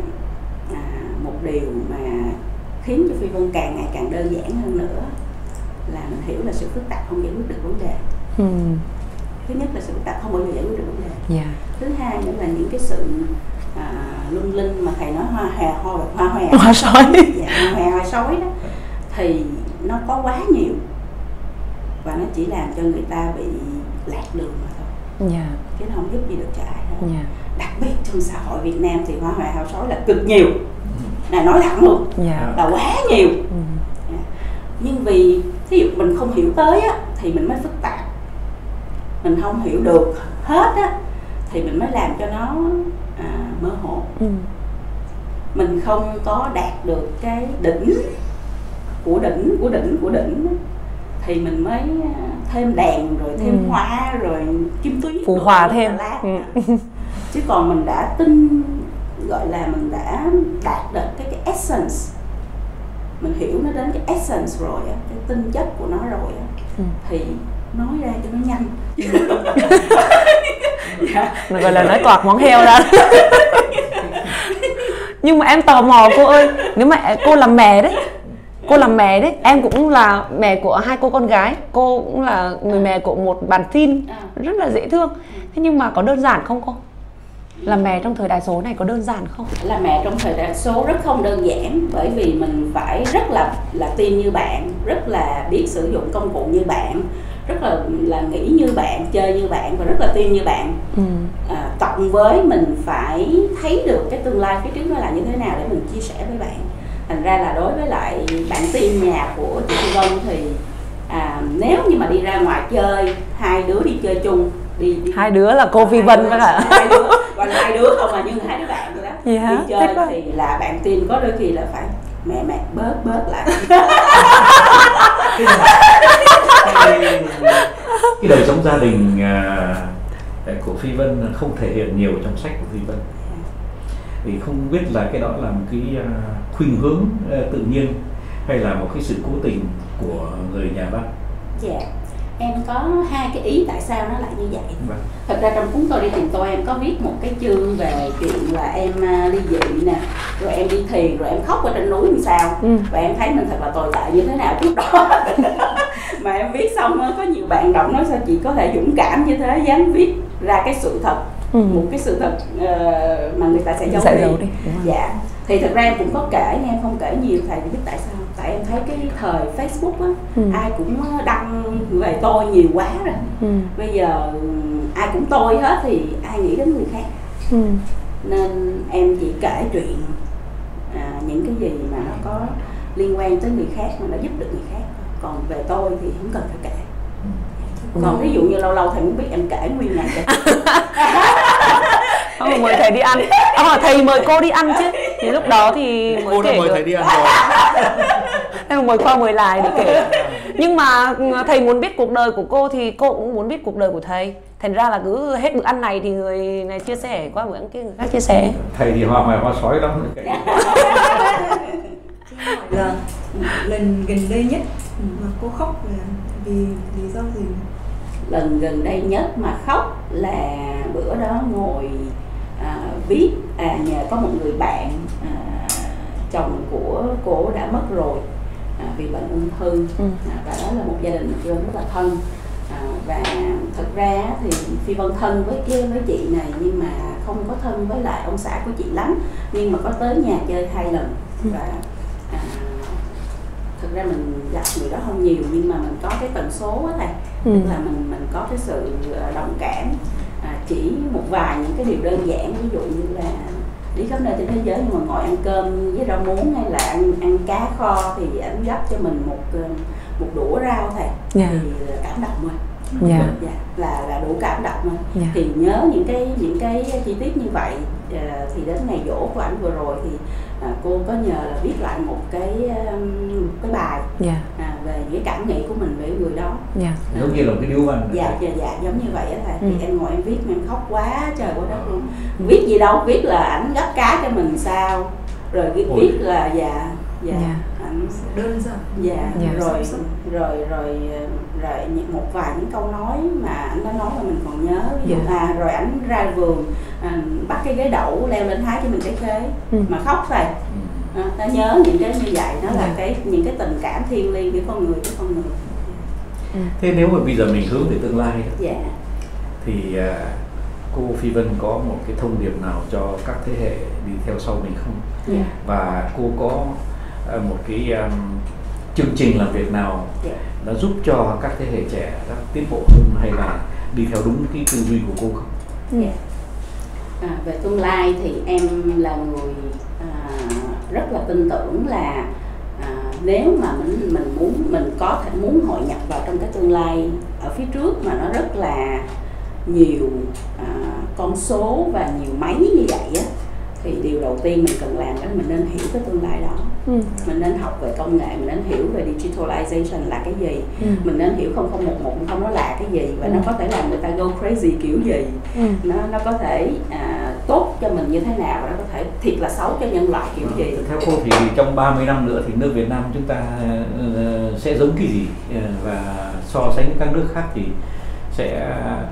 à, một điều mà khiến cho Phi Vân càng ngày càng đơn giản hơn nữa là mình hiểu là sự phức tạp không giải quyết được vấn đề. Ừ. Thứ nhất là sự phức tạp không bao giờ giải quyết được vấn đề. Yeah. Thứ hai nữa là những cái sự à, lung linh mà thầy nói hoa hè hoa hoa hòe hoa sói, dạ, hoa hòe hoa sói đó, thì nó có quá nhiều và nó chỉ làm cho người ta bị lạc đường mà thôi. Yeah. Chứ nó không giúp gì được cho ai hết. Yeah. Đặc biệt trong xã hội Việt Nam thì hoa hòe hoa sói là cực nhiều, là nói thẳng luôn. Yeah. Là quá nhiều. Mm. Yeah. Nhưng vì thí dụ mình không hiểu tới á thì mình mới phức tạp, mình không hiểu được hết á thì mình mới làm cho nó à, mơ hồ. Ừ. Mình không có đạt được cái đỉnh của đỉnh của đỉnh của đỉnh thì mình mới thêm đèn rồi thêm ừ. hoa rồi kim tuyến phù hòa thêm. Ừ. Chứ còn mình đã tin, gọi là mình đã đạt được cái cái essence, mình hiểu nó đến cái essence rồi á, cái tinh chất của nó rồi á, ừ. thì nói ra cho nó nhanh. Dạ. Mình gọi là nói toạc món heo ra. Nhưng mà em tò mò cô ơi, nếu mà cô làm mẹ đấy, cô làm mẹ đấy, em cũng là mẹ của hai cô con gái, cô cũng là người mẹ của một bạn teen rất là dễ thương. Thế nhưng mà có đơn giản không cô? Làm mẹ trong thời đại số này có đơn giản không? Làm mẹ trong thời đại số rất không đơn giản, bởi vì mình phải rất là là teen như bạn, rất là biết sử dụng công cụ như bạn, rất là là nghĩ như bạn, chơi như bạn và rất là teen như bạn. Ừ. À, cộng với mình phải thấy được cái tương lai phía trước nó là như thế nào để mình chia sẻ với bạn. Thành ra là đối với lại bạn teen nhà của chị Phi Vân thì à, nếu như mà đi ra ngoài chơi, hai đứa đi chơi chung, đi, đi hai đứa là cô Phi Vân với cả hai đứa, gọi là hai đứa không mà như hai đứa bạn vậy đó. Yeah, đi chơi thì là bạn teen có đôi khi là phải mẹ mẹ bớt bớt lại. Cái đời sống gia đình uh, của Phi Vân không thể hiện nhiều trong sách của Phi Vân. Thì không biết là cái đó là một cái uh, khuynh hướng uh, tự nhiên hay là một cái sự cố tình của người nhà văn? Dạ, yeah. Em có hai cái ý tại sao nó lại như vậy. Vâng. Thật ra trong cuốn Tôi Đi Tìm Tôi em có viết một cái chương về chuyện là em uh, ly dị nè, rồi em đi thiền, rồi em khóc ở trên núi như sao. Ừ. Và em thấy mình thật là tồi tệ như thế nào trước đó. Mà em viết xong có nhiều bạn đọc nói sao chị có thể dũng cảm như thế, dám viết ra cái sự thật. Ừ. Một cái sự thật uh, mà người ta sẽ giấu sẽ đi. Giấu đi. Dạ. Thì thật ra em cũng có kể, nhưng em không kể nhiều. Thầy biết tại sao? Tại em thấy cái thời Facebook á, ừ. ai cũng đăng về tôi nhiều quá rồi. Ừ. Bây giờ ai cũng tôi hết thì ai nghĩ đến người khác. Ừ. Nên em chỉ kể chuyện à, những cái gì mà nó có liên quan tới người khác, mà nó giúp được người khác. Còn về tôi thì không cần phải kể. Còn ví dụ như lâu lâu thầy muốn biết em kể nguyên ngày cho Không, mời thầy đi ăn. À, thầy mời cô đi ăn chứ. Thì lúc đó thì mới cô kể đã mời được. Thầy đi ăn rồi. Em mời qua mời lại để kể. Nhưng mà thầy muốn biết cuộc đời của cô thì cô cũng muốn biết cuộc đời của thầy. Thành ra là cứ hết bữa ăn này thì người này chia sẻ, qua bữa ăn kia người khác chia sẻ. Thầy thì hoa hoài hoa sói lắm. Lần lần gần đây nhất mà cô khóc là vì lý do gì? Lần gần đây nhất mà khóc là bữa đó ngồi à, viết à, nhờ có một người bạn à, chồng của cô đã mất rồi à, vì bệnh ung thư. Ừ. À, và đó là một gia đình Phi Vân rất là thân. À, và thật ra thì Phi Vân thân với với chị này nhưng mà không có thân với lại ông xã của chị lắm, nhưng mà có tới nhà chơi hai lần. Ừ. Và à, thực ra mình gặp người đó không nhiều nhưng mà mình có cái tần số á thầy, Ừ. tức là mình mình có cái sự ờ, đồng cảm. À, chỉ một vài những cái điều đơn giản, ví dụ như là đi khắp nơi trên thế giới nhưng mà ngồi ăn cơm với rau muống hay là ăn ăn cá kho thì anh gấp cho mình một ờ, một đũa rau thầy, Dạ. thì là cảm động rồi. Dạ. Dạ, là là đủ cảm động rồi. Dạ. Thì nhớ những cái những cái chi tiết như vậy, ờ, thì đến ngày giỗ của anh vừa rồi thì à, cô có nhờ là viết lại một cái um, một cái bài Dạ. à, về những cái cảm nghĩ của mình về người đó. Dạ. Giống như là một cái điếu văn. Dạ dạ dạ giống như vậy á thầy. Ừ. Thì em ngồi em viết mà em khóc quá trời quá đất luôn. Viết gì đâu, viết là ảnh gấp cá cho mình sao, rồi viết, Ôi. viết là dạ dạ Dạ. ảnh Đơn giản. dạ, Dạ. rồi rồi rồi rồi những một vài những câu nói mà anh đã nói là mình còn nhớ, ví dụ Dạ. à rồi ảnh ra vườn à, bắt cái ghế đậu leo lên hái cho mình trái khế Ừ. mà khóc thầy. À, ta nhớ những cái như vậy, nó là Dạ. cái những cái tình cảm thiêng liêng của con người với con người. Thế nếu mà bây giờ mình hướng về tương lai đó, Dạ. thì à, cô Phi Vân có một cái thông điệp nào cho các thế hệ đi theo sau mình không? Dạ. Và cô có à, một cái um, chương trình làm việc nào Dạ. nó giúp cho các thế hệ trẻ đã tiến bộ hơn hay là đi theo đúng cái tư duy của cô không? Dạ. À, về tương lai thì em là người à, rất là tin tưởng là à, nếu mà mình mình muốn mình có thể muốn hội nhập vào trong cái tương lai ở phía trước mà nó rất là nhiều à, con số và nhiều máy như vậy á, thì điều đầu tiên mình cần làm đó là mình nên hiểu cái tương lai đó. Ừ. Mình nên học về công nghệ, mình nên hiểu về digitalization là cái gì, Ừ. mình nên hiểu không không một một không nó là cái gì và Ừ. nó có thể làm người ta go crazy kiểu gì, Ừ. nó nó có thể à, tốt cho mình như thế nào và nó có thể thiệt là xấu cho nhân loại kiểu gì. Theo cô thì trong ba mươi năm nữa thì nước Việt Nam chúng ta uh, sẽ giống cái gì, uh, và so sánh với các nước khác thì sẽ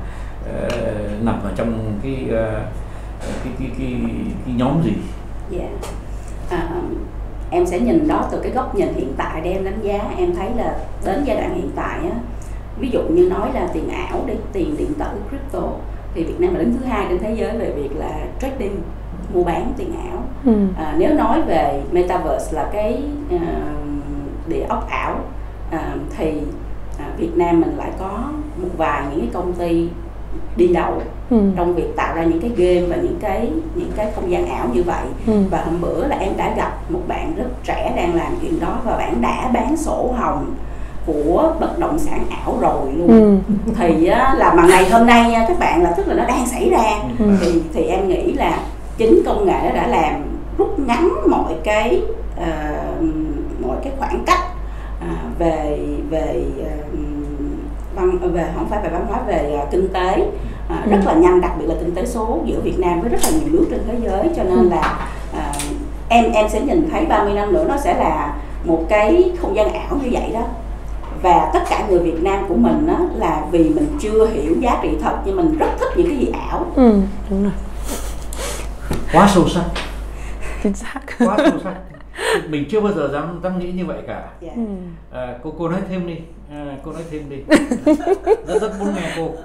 uh, nằm ở trong cái, uh, cái, cái, cái, cái nhóm gì? Yeah. À, em sẽ nhìn đó từ cái góc nhìn hiện tại để em đánh giá. Em thấy là đến giai đoạn hiện tại á, ví dụ như nói là tiền ảo đi, tiền điện tử, crypto, thì Việt Nam là đứng thứ hai trên thế giới về việc là trading, mua bán tiền ảo. Ừ. À, nếu nói về metaverse là cái uh, địa ốc ảo, uh, thì uh, Việt Nam mình lại có một vài những cái công ty đi đầu Ừ. trong việc tạo ra những cái game và những cái những cái không gian ảo như vậy. Ừ. Và hôm bữa là em đã gặp một bạn rất trẻ đang làm chuyện đó và bạn đã bán sổ hồng của bất động sản ảo rồi luôn. Ừ. Thì á, là mà ngày hôm nay nha các bạn, là tức là nó đang xảy ra. Ừ. thì thì em nghĩ là chính công nghệ nó đã làm rút ngắn mọi cái uh, mọi cái khoảng cách uh, về về uh, văn về không phải về văn hóa, về uh, kinh tế uh, rất là nhanh, đặc biệt là kinh tế số giữa Việt Nam với rất là nhiều nước trên thế giới. Cho nên là uh, em em sẽ nhìn thấy ba mươi năm nữa nó sẽ là một cái không gian ảo như vậy đó. Và tất cả người Việt Nam của mình á, là vì mình chưa hiểu giá trị thật nhưng mình rất thích những cái gì ảo. Ừ. Đúng rồi. Quá sâu sắc, Chính xác. quá sâu sắc. Mình chưa bao giờ dám dám nghĩ như vậy cả. Dạ. Ừ. À, cô cô nói thêm đi, à, cô nói thêm đi. rất rất muốn nghe cô.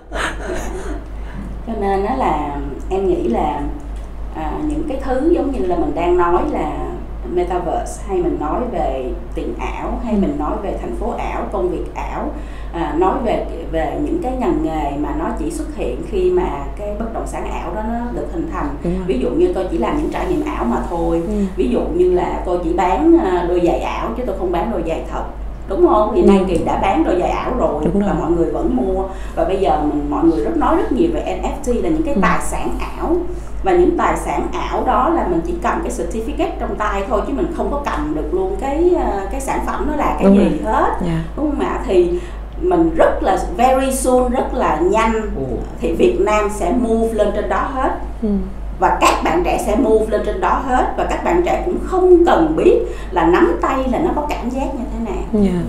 Cho nên đó là em nghĩ là à, những cái thứ giống như là mình đang nói là metaverse, hay mình nói về tiền ảo, hay mình nói về thành phố ảo, công việc ảo, à, nói về về những cái ngành nghề mà nó chỉ xuất hiện khi mà cái bất động sản ảo đó nó được hình thành. Ví dụ như tôi chỉ làm những trải nghiệm ảo mà thôi. Ừ. Ví dụ như là tôi chỉ bán đôi giày ảo chứ tôi không bán đôi giày thật, đúng không? Thì Nike đã bán đôi giày ảo rồi Đúng và rồi. mọi người vẫn mua. Và bây giờ mình mọi người rất nói rất nhiều về en ép tê là những cái Ừ. tài sản ảo. Và những tài sản ảo đó là mình chỉ cầm cái certificate trong tay thôi chứ mình không có cầm được luôn cái cái sản phẩm nó là cái Đúng gì rồi. hết. Yeah. Đúng không ạ? Thì mình rất là very soon, rất là nhanh Ồ. thì Việt Nam sẽ move lên trên đó hết. Ừ. Và các bạn trẻ sẽ move lên trên đó hết. Và các bạn trẻ cũng không cần biết là nắm tay là nó có cảm giác như thế nào. Yeah.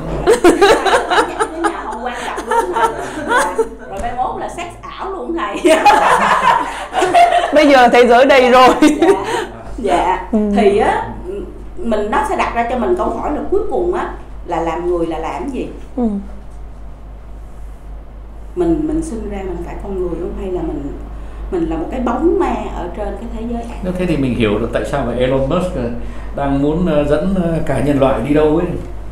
Cái nhà không quan trọng luôn thầy. Rồi mai mốt là sex ảo luôn thầy. Bây giờ thế giới đầy rồi. Dạ, dạ. Ừ. Thì á mình nó sẽ đặt ra cho mình câu hỏi là cuối cùng á là làm người là làm gì? Ừ. Mình mình sinh ra mình phải con người không, hay là mình mình là một cái bóng ma ở trên cái thế giới ảo? Nếu thế thì mình hiểu được tại sao mà Elon Musk đang muốn dẫn cả nhân loại đi đâu ấy.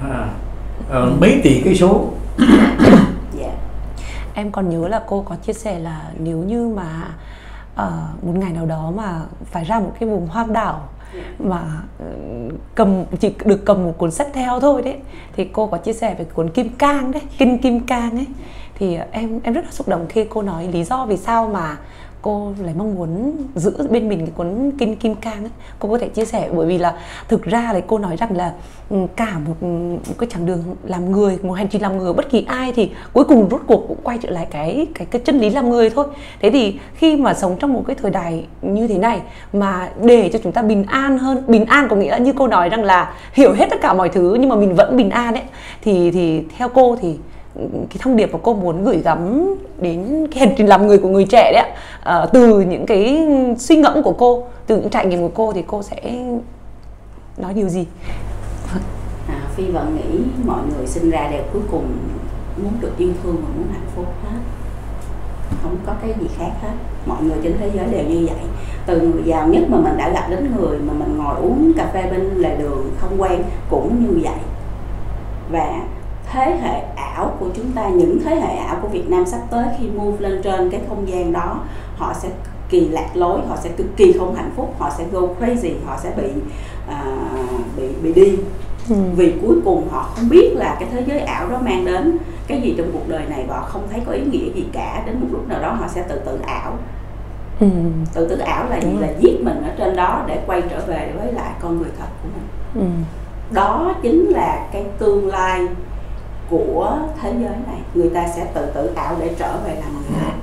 à, à, mấy tỷ cây số. Yeah. Em còn nhớ là cô có chia sẻ là nếu như mà uh, một ngày nào đó mà phải ra một cái vùng hoang đảo mà cầm chỉ được cầm một cuốn sách theo thôi đấy, thì cô có chia sẻ về cuốn Kim Cang đấy, Kinh Kim Cang ấy, thì em em rất là xúc động khi cô nói lý do vì sao mà cô lại mong muốn giữ bên mình cái cuốn Kinh Kim Cang ấy. Cô có thể chia sẻ, bởi vì là thực ra thì cô nói rằng là cả một, một cái chặng đường làm người, một hành trình làm người, bất kỳ ai thì cuối cùng rốt cuộc cũng quay trở lại cái cái cái chân lý làm người thôi. Thế thì khi mà sống trong một cái thời đại như thế này mà để cho chúng ta bình an hơn, bình an có nghĩa là như cô nói rằng là hiểu hết tất cả mọi thứ nhưng mà mình vẫn bình an ấy, thì thì theo cô thì cái thông điệp mà cô muốn gửi gắm đến cái hành trình làm người của người trẻ đấy ạ, à, từ những cái suy ngẫm của cô, từ những trải nghiệm của cô, thì cô sẽ nói điều gì? À, Phi vẫn nghĩ mọi người sinh ra đều cuối cùng muốn được yêu thương và muốn hạnh phúc hết, không có cái gì khác hết. Mọi người trên thế giới đều như vậy. Từ người giàu nhất mà mình đã gặp đến người mà mình ngồi uống cà phê bên lề đường không quen cũng như vậy. Và thế hệ ảo của chúng ta, những thế hệ ảo của Việt Nam sắp tới khi move lên trên cái không gian đó, họ sẽ cực kỳ lạc lối, họ sẽ cực kỳ không hạnh phúc, họ sẽ go crazy, họ sẽ bị uh, bị bị điên. Ừ. Vì cuối cùng họ không biết là cái thế giới ảo đó mang đến cái gì trong cuộc đời này, và họ không thấy có ý nghĩa gì cả. Đến một lúc nào đó họ sẽ tự tử ảo. Ừ. Tự tử ảo là gì? Là giết mình ở trên đó để quay trở về với lại con người thật của mình. Ừ. Đó chính là cái tương lai của thế giới này. Người ta sẽ tự tử ảo để trở về làm người thật.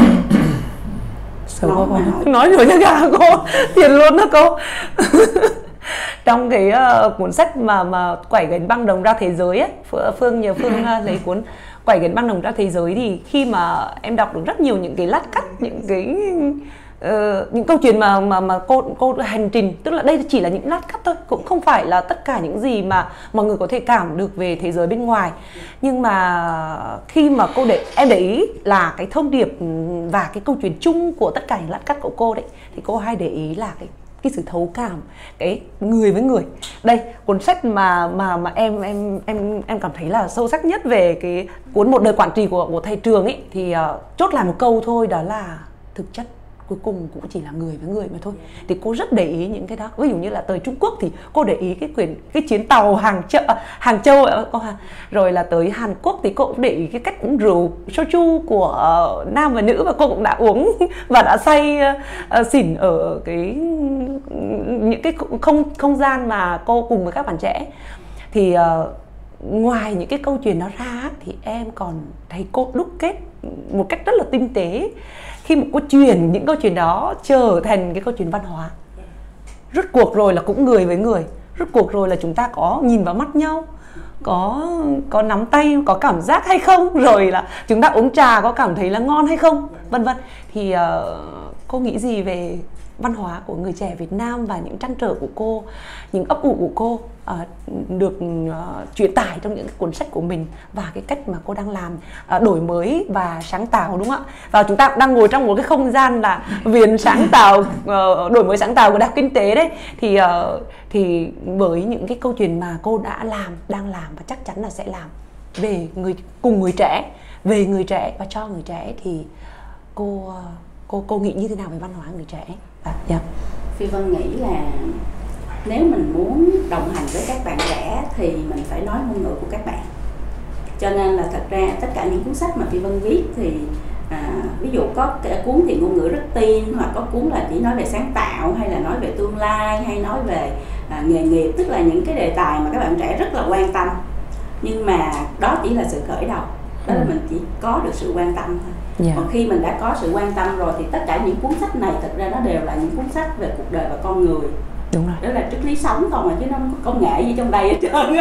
Nói, nói rồi nha cả cô, tiền luôn đó cô. Trong cái uh, cuốn sách mà mà quẩy gánh băng đồng ra thế giới ấy, Phương nhờ Phương uh, lấy cuốn quẩy gánh băng đồng ra thế giới, thì khi mà em đọc được rất nhiều những cái lát cắt, những cái uh, những câu chuyện mà mà mà cô cô hành trình, tức là đây chỉ là những lát cắt thôi, cũng không phải là tất cả những gì mà mọi người có thể cảm được về thế giới bên ngoài. Nhưng mà khi mà cô để em để ý là cái thông điệp và cái câu chuyện chung của tất cả những lát cắt của cô đấy, thì cô hay để ý là cái cái sự thấu cảm, cái người với người. Đây, cuốn sách mà mà mà em em em em cảm thấy là sâu sắc nhất về cái cuốn Một đời quản trị của của thầy Trường ấy, thì uh, chốt lại một câu thôi, đó là thực chất cuối cùng cũng chỉ là người với người mà thôi. Thì cô rất để ý những cái đó. Ví dụ như là tới Trung Quốc thì cô để ý cái quyển cái chuyến tàu hàng châu hàng châu rồi là tới Hàn Quốc thì cô cũng để ý cái cách uống rượu soju của uh, nam và nữ, và cô cũng đã uống và đã say uh, xỉn ở cái những cái không không gian mà cô cùng với các bạn trẻ. Thì uh, ngoài những cái câu chuyện đó ra thì em còn thấy cô đúc kết một cách rất là tinh tế khi mà cô truyền những câu chuyện đó trở thành cái câu chuyện văn hóa. Rốt cuộc rồi là cũng người với người, rốt cuộc rồi là chúng ta có nhìn vào mắt nhau, có có nắm tay, có cảm giác hay không, rồi là chúng ta uống trà có cảm thấy là ngon hay không, vân vân. Thì uh, cô nghĩ gì về văn hóa của người trẻ Việt Nam và những trăn trở của cô, những ấp ủ của cô uh, được uh, truyền tải trong những cuốn sách của mình, và cái cách mà cô đang làm uh, đổi mới và sáng tạo, đúng không ạ? Và chúng ta đang ngồi trong một cái không gian là viện sáng tạo, uh, đổi mới sáng tạo của Đại học Kinh tế đấy, thì uh, thì với những cái câu chuyện mà cô đã làm, đang làm và chắc chắn là sẽ làm về người cùng người trẻ, về người trẻ và cho người trẻ, thì cô uh, cô cô nghĩ như thế nào về văn hóa người trẻ? À, yeah. Phi Vân nghĩ là nếu mình muốn đồng hành với các bạn trẻ thì mình phải nói ngôn ngữ của các bạn. Cho nên là thật ra tất cả những cuốn sách mà Phi Vân viết thì à, ví dụ có cuốn thì ngôn ngữ rất tiên, hoặc có cuốn là chỉ nói về sáng tạo, hay là nói về tương lai, hay nói về à, nghề nghiệp, tức là những cái đề tài mà các bạn trẻ rất là quan tâm. Nhưng mà đó chỉ là sự khởi đầu, đó là mình chỉ có được sự quan tâm thôi. Yeah. Còn khi mình đã có sự quan tâm rồi thì tất cả những cuốn sách này thật ra nó đều là những cuốn sách về cuộc đời và con người. Đúng rồi. Đó là triết lý sống không, mà chứ nó không có công nghệ gì trong đây hết trơn.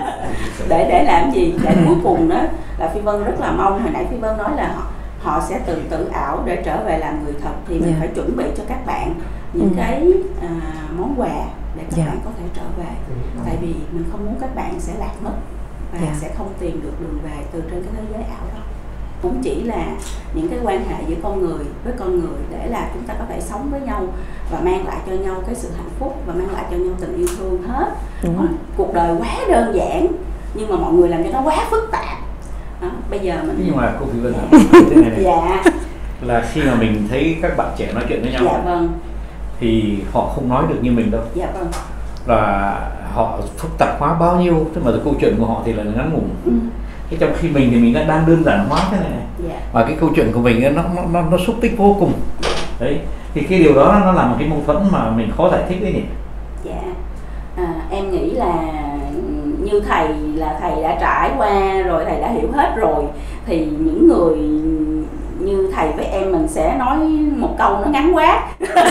để để làm gì? Để cuối cùng đó là Phi Vân rất là mong, hồi nãy Phi Vân nói là họ, họ sẽ tự tự ảo để trở về làm người thật, thì mình yeah. phải chuẩn bị cho các bạn những ừ. cái à, món quà để các yeah. bạn có thể trở về. Tại vì mình không muốn các bạn sẽ lạc mất và yeah. sẽ không tìm được đường về từ trên cái thế giới ảo đó. Cũng chỉ là những cái quan hệ giữa con người với con người để là chúng ta có thể sống với nhau và mang lại cho nhau cái sự hạnh phúc và mang lại cho nhau tình yêu thương hết. Cuộc đời quá đơn giản nhưng mà mọi người làm cho nó quá phức tạp. Đó, bây giờ mình nhưng mà cô Phi Vân dạ. thế này này Dạ. là khi mà mình thấy các bạn trẻ nói chuyện với nhau, Dạ vâng. thì họ không nói được như mình đâu. Dạ vâng. Và họ phức tạp hóa bao nhiêu, tức là câu chuyện của họ thì là ngắn ngủn. Ừ. Thế trong khi mình thì mình đã đang đơn giản hóa thế này, này. Dạ. Và cái câu chuyện của mình nó nó nó, nó xúc tích vô cùng. Đấy, thì cái điều đó nó là một cái mâu thuẫn mà mình khó giải thích đấy nhỉ. Dạ. À, em nghĩ là như thầy là thầy đã trải qua rồi, thầy đã hiểu hết rồi, thì những người như thầy với em mình sẽ nói một câu nó ngắn quá.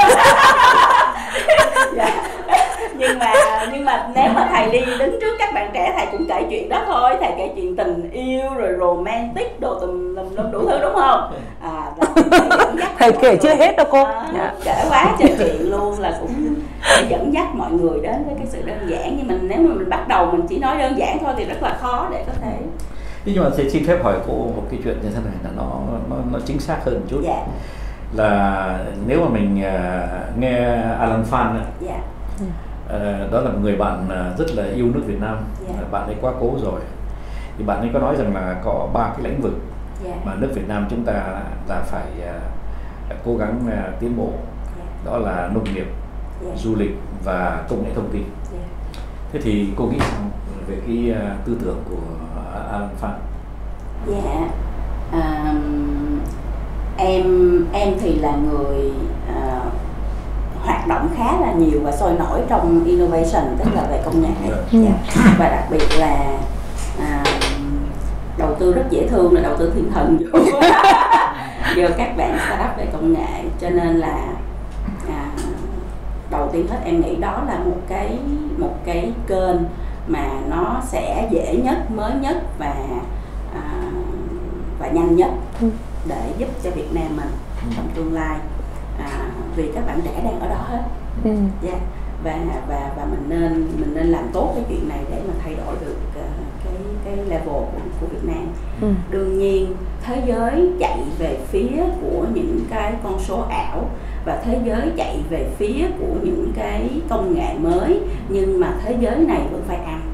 Dạ. nhưng mà nhưng mà nếu mà thầy đi đứng trước các bạn trẻ, thầy cũng kể chuyện đó thôi, thầy kể chuyện tình yêu rồi romantic đồ tùm lum lum đủ thứ, đúng không? À, thầy kể chưa hết đâu cô. À, dạ. Kể quá trời chuyện luôn, là cũng để dẫn dắt mọi người đến với cái sự đơn giản. Nhưng mình nếu mà mình bắt đầu mình chỉ nói đơn giản thôi thì rất là khó để có thể. Nhưng mà thầy xin phép hỏi cô một cái chuyện như thế này, là nó nó, nó chính xác hơn một chút. Dạ. Là nếu mà mình uh, nghe Alan Phan, dạ. uh, đó là một người bạn uh, rất là yêu nước Việt Nam. Dạ. Uh, bạn ấy quá cố rồi, thì bạn ấy có nói rằng là có ba cái lĩnh vực dạ. mà nước Việt Nam chúng ta là phải uh, cố gắng uh, tiến bộ. Dạ. Đó là nông nghiệp, dạ. du lịch và công nghệ thông tin. Dạ. Thế thì cô nghĩ sao về cái uh, tư tưởng của Alan Phan? Dạ. À, em em thì là người uh, hoạt động khá là nhiều và sôi nổi trong innovation, tức là về công nghệ. Yeah. Yeah. Và đặc biệt là uh, đầu tư rất dễ thương là đầu tư thiên thần vô, vô các bạn startup về công nghệ. Cho nên là uh, đầu tiên hết em nghĩ đó là một cái một cái kênh mà nó sẽ dễ nhất, mới nhất và à, và nhanh nhất để giúp cho Việt Nam mình trong tương lai, à, vì các bạn trẻ đang ở đó hết. Ừ. Yeah. và và và mình nên mình nên làm tốt cái chuyện này để mà thay đổi được uh, cái cái level của, của Việt Nam. Ừ. Đương nhiên thế giới chạy về phía của những cái con số ảo và thế giới chạy về phía của những cái công nghệ mới, nhưng mà thế giới này vẫn phải ăn.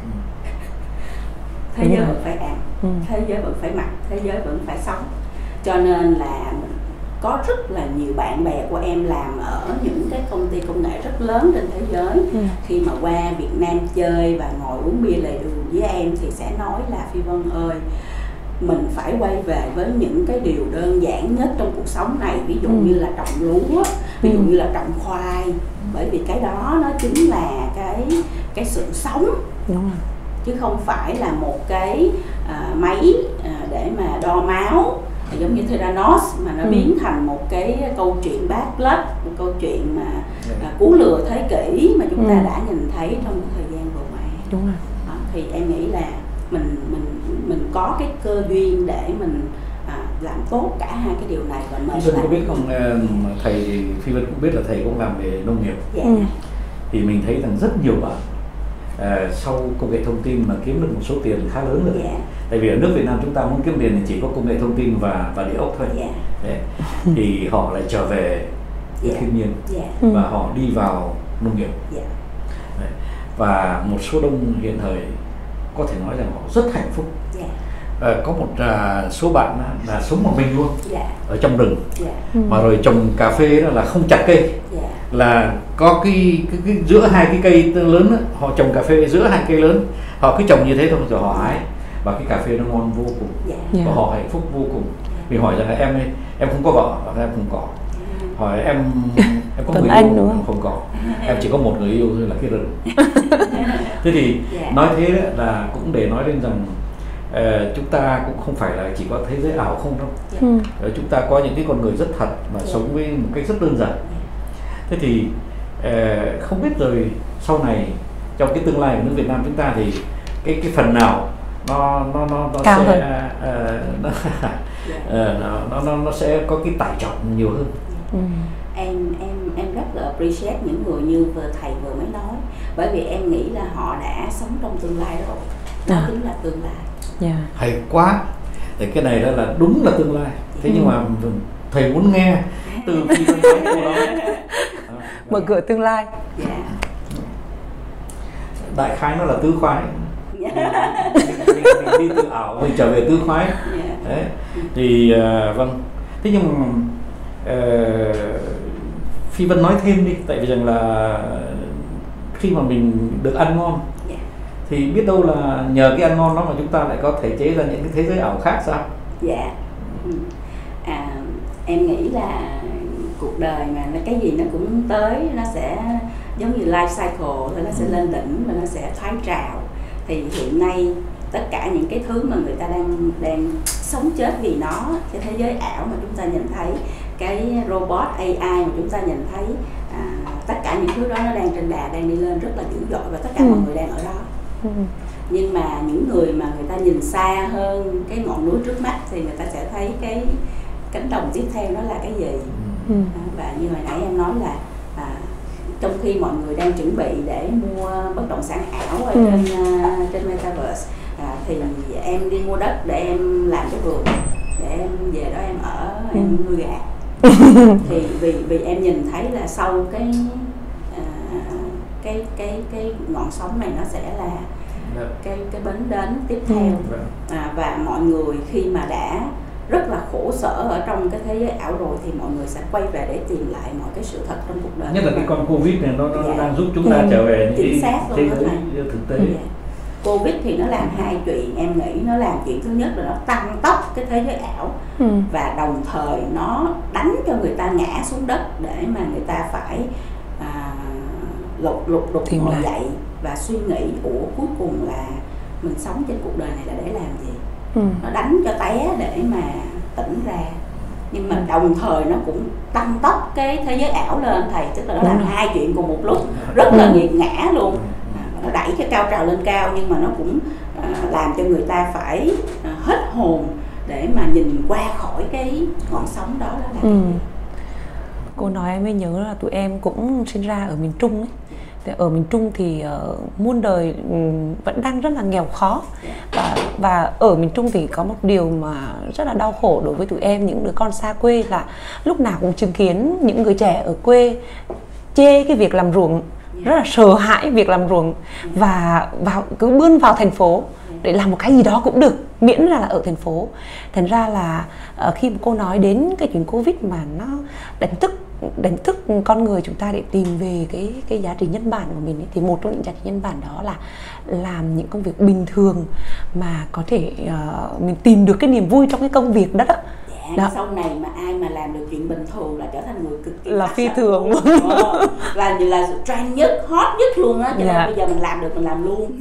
Thế giới vẫn phải ăn, ừ. thế giới vẫn phải mặc, thế giới vẫn phải sống. Cho nên là có rất là nhiều bạn bè của em làm ở những cái công ty công nghệ rất lớn trên thế giới, ừ. khi mà qua Việt Nam chơi và ngồi uống bia lề đường với em thì sẽ nói là Phi Vân ơi, mình phải quay về với những cái điều đơn giản nhất trong cuộc sống này, ví dụ ừ. như là trồng lúa, ví dụ ừ. như là trồng khoai, bởi vì cái đó nó chính là cái cái sự sống. Đúng rồi. Chứ không phải là một cái à, máy à, để mà đo máu giống như Theranos mà nó ừ. biến thành một cái câu chuyện bad blood, một câu chuyện mà à, cú lừa thế kỷ mà chúng ừ. ta đã nhìn thấy trong một thời gian vừa qua. Đúng rồi. À, thì em nghĩ là mình mình mình có cái cơ duyên để mình à, làm tốt cả hai cái điều này. Và Phi Vân có biết không, thầy Phi Vân cũng biết là thầy cũng làm về nông nghiệp. Dạ. Ừ. Thì mình thấy rằng rất nhiều bạn À, sau công nghệ thông tin mà kiếm được một số tiền khá lớn rồi. Yeah. Tại vì ở nước Việt Nam chúng ta muốn kiếm tiền thì chỉ có công nghệ thông tin và và địa ốc thôi. Yeah. Đấy. Thì họ lại trở về với yeah. thiên nhiên yeah. và họ đi vào nông nghiệp. Yeah. Đấy. Và một số đông hiện thời có thể nói rằng họ rất hạnh phúc. Yeah. À, có một à, số bạn là sống một mình luôn, yeah. ở trong rừng, yeah. mà rồi trồng cà phê đó là không chặt cây, yeah. là có cái, cái, cái giữa hai cái cây lớn đó, họ trồng cà phê giữa hai cây lớn, họ cứ trồng như thế thôi rồi họ hái, và cái cà phê nó ngon vô cùng, yeah. và họ hạnh phúc vô cùng. Mình hỏi rằng là em ơi, em không có vợ, và em không có. Hỏi em em có người anh yêu đúng không? Không có, em chỉ có một người yêu thôi là cái rừng. Thế thì yeah. nói thế là cũng để nói lên rằng Uh, chúng ta cũng không phải là chỉ có thế giới ảo không đâu. Yeah. Uh, chúng ta có những cái con người rất thật mà yeah. sống với một cách rất đơn giản. Yeah. Thế thì uh, không biết rồi sau này trong cái tương lai của nước Việt Nam chúng ta thì cái cái phần nào nó nó nó nó cao sẽ hơn. Uh, nó, uh, nó, nó nó nó sẽ có cái tải trọng nhiều hơn. Yeah. Ừ. Em em em rất là appreciate những người như vừa thầy vừa mới nói, bởi vì em nghĩ là họ đã sống trong tương lai rồi. Đó à. chính là tương lai. Yeah. Hay quá, thì cái này đó là đúng là tương lai. Thế ừ. nhưng mà thầy muốn nghe từ khi con nói câu đó. Mở cửa tương lai. Yeah. Đại khái nó là tứ khoái. mình, mình, mình đi từ ảo mình trở về tư khoái. Yeah. Đấy. Thì uh, vâng, thế nhưng uh, Phi Vân nói thêm đi, tại vì rằng là khi mà mình được ăn ngon, Yeah. thì biết đâu là nhờ cái ăn ngon đó mà chúng ta lại có thể chế ra những cái thế giới ảo khác sao? Dạ. Ừ. À, em nghĩ là cuộc đời mà nó cái gì nó cũng tới, nó sẽ giống như life cycle thôi, nó sẽ lên đỉnh và nó sẽ thoái trào. Thì hiện nay tất cả những cái thứ mà người ta đang đang sống chết vì nó, cái thế giới ảo mà chúng ta nhìn thấy, cái robot a i mà chúng ta nhìn thấy, à, tất cả những thứ đó nó đang trên đà, đang đi lên rất là dữ dội và tất cả ừ. mọi người đang ở đó. Ừ. Nhưng mà những người mà người ta nhìn xa hơn cái ngọn núi trước mắt thì người ta sẽ thấy cái cánh đồng tiếp theo đó là cái gì. Ừ. À, và như hồi nãy em nói là à, trong khi mọi người đang chuẩn bị để mua bất động sản ảo ở ừ. trên uh, trên Metaverse, à, thì em đi mua đất để em làm cái vườn, để em về đó em ở, ừ. em nuôi gà. Thì vì vì em nhìn thấy là sau cái à, cái cái cái ngọn sóng này nó sẽ là cái cái bến đến tiếp theo. À, và mọi người khi mà đã rất là khổ sở ở trong cái thế giới ảo rồi thì mọi người sẽ quay về để tìm lại mọi cái sự thật trong cuộc đời. Nhất là cái con Covid này nó, nó dạ. đang giúp chúng ta ừ. trở về những chính xác thế luôn giới thực tế. Dạ. Covid thì nó làm hai chuyện, em nghĩ nó làm chuyện thứ nhất là nó tăng tốc cái thế giới ảo, ừ. và đồng thời nó đánh cho người ta ngã xuống đất để mà người ta phải à, lục lục đục ngồi dậy và suy nghĩ ủa cuối cùng là mình sống trên cuộc đời này là để làm gì. Ừ. Nó đánh cho té để mà tỉnh ra, nhưng mà đồng thời nó cũng tăng tốc cái thế giới ảo lên thầy, tức là nó làm ừ. hai chuyện cùng một lúc rất là nghiệt ngã luôn. Nó đẩy cái cao trào lên cao nhưng mà nó cũng uh, làm cho người ta phải uh, hết hồn để mà nhìn qua khỏi cái ngọn sóng đó. Đó là ừ. Cô nói em mới nhớ là tụi em cũng sinh ra ở miền Trung ấy. Ở miền Trung thì uh, muôn đời um, vẫn đang rất là nghèo khó, và, và ở miền Trung thì có một điều mà rất là đau khổ đối với tụi em, những đứa con xa quê, là lúc nào cũng chứng kiến những người trẻ ở quê chê cái việc làm ruộng, rất là sợ hãi việc làm ruộng, và vào cứ bươn vào thành phố để làm một cái gì đó cũng được, miễn là ở thành phố. Thành ra là uh, khi mà cô nói đến cái chuyện Covid mà nó đánh thức đánh thức con người chúng ta để tìm về cái cái giá trị nhân bản của mình ấy, thì một trong những giá trị nhân bản đó là làm những công việc bình thường mà có thể uh, mình tìm được cái niềm vui trong cái công việc đó. Dạ, đó. Sau này mà ai mà làm được chuyện bình thường là trở thành người cực kỳ là phi thường luôn, ờ, là là trend nhất, hot nhất luôn á, cho dạ. nên bây giờ mình làm được mình làm luôn.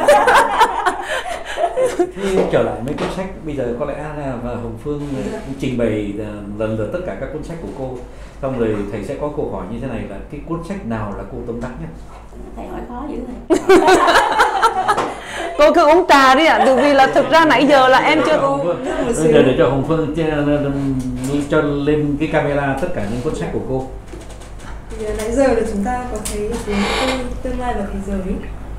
Thì trở lại mấy cuốn sách, bây giờ có lẽ là Hồng Phương trình bày lần lượt tất cả các cuốn sách của cô, xong rồi thầy sẽ có câu hỏi như thế này là cái cuốn sách nào là cô tâm đắc nhất? Thầy hỏi khó dữ này. Cô cứ uống trà đi ạ, à, vì là thực ra nãy giờ là em chưa cô. Bây giờ để cho Hồng Phương cho lên cái camera tất cả những cuốn sách của cô. Thì nãy giờ là chúng ta có thấy cuốn Tương lai và thế giới.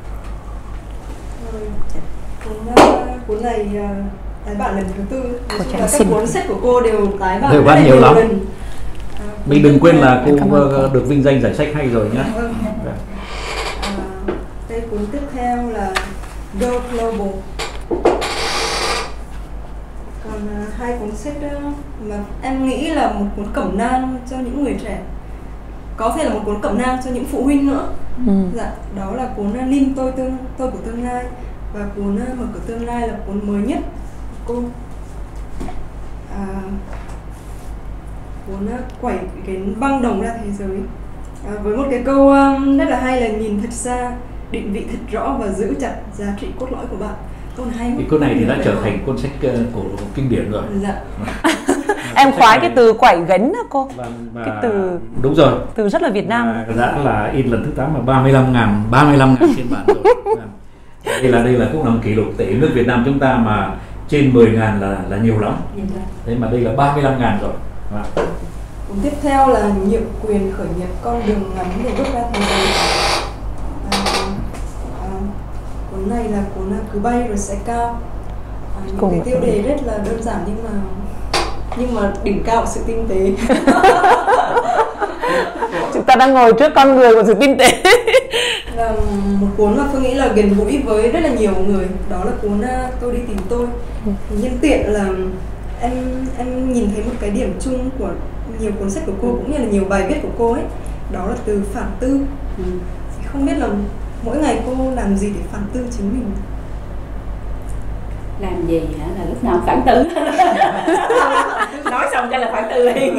Cuốn, cuốn này tái bản lần thứ tư. Và các cuốn sách của cô đều tái bản rất là nhiều lắm. Lần. À, mình đừng quên là cô được vinh danh giải sách hay rồi nhá. Vâng. À, đây cuốn tiếp theo là Go Global. Còn uh, hai cuốn sách đó mà em nghĩ là một cuốn cẩm nang cho những người trẻ, có thể là một cuốn cẩm nang cho những phụ huynh nữa. Ừ. Dạ, đó là cuốn uh, Lim tôi tương tôi của tương lai, và cuốn uh, Mở cửa tương lai là cuốn mới nhất của cô. À, cuốn uh, Quẩy cái băng đồng ra thế giới, à, với một cái câu um, rất là hay là nhìn thật xa, định vị thật rõ và giữ chặt giá trị cốt lõi của bạn. Câu này hay. Cái cuốn này thì đã trở thành cuốn sách cổ kinh điển rồi. Dạ. Em khoái cái từ quẩy gánh đó cô. Và, và cái từ đúng rồi. Từ rất là Việt Nam. Và đã là in lần thứ tám mà ba mươi lăm ngàn ba mươi lăm ngàn phiên bản rồi. Đây là đây là cũng là một kỷ lục tại nước Việt Nam chúng ta mà trên mười ngàn là là nhiều lắm. Thế mà đây là ba mươi lăm ngàn rồi. Và cuốn tiếp theo là Nhượng quyền khởi nghiệp, con đường ngắn để bước ra thế giới. Cuốn này là cuốn Cứ bay rồi sẽ cao. À, những Cùng cái tiêu đề rất là đơn giản nhưng mà nhưng mà đỉnh cao sự tinh tế. Chúng ta đang ngồi trước con người của sự tinh tế. Và một cuốn mà Phương nghĩ là gần gũi với rất là nhiều người, đó là cuốn uh, Tôi đi tìm tôi. Nhân tiện là em em nhìn thấy một cái điểm chung của nhiều cuốn sách của cô cũng như là nhiều bài viết của cô ấy, đó là từ phản tư. Ừ. Không biết là mỗi ngày cô làm gì để phản tư chính mình? Làm gì hả? Là lúc nào phản tư. Nói xong cái là phản tư liền.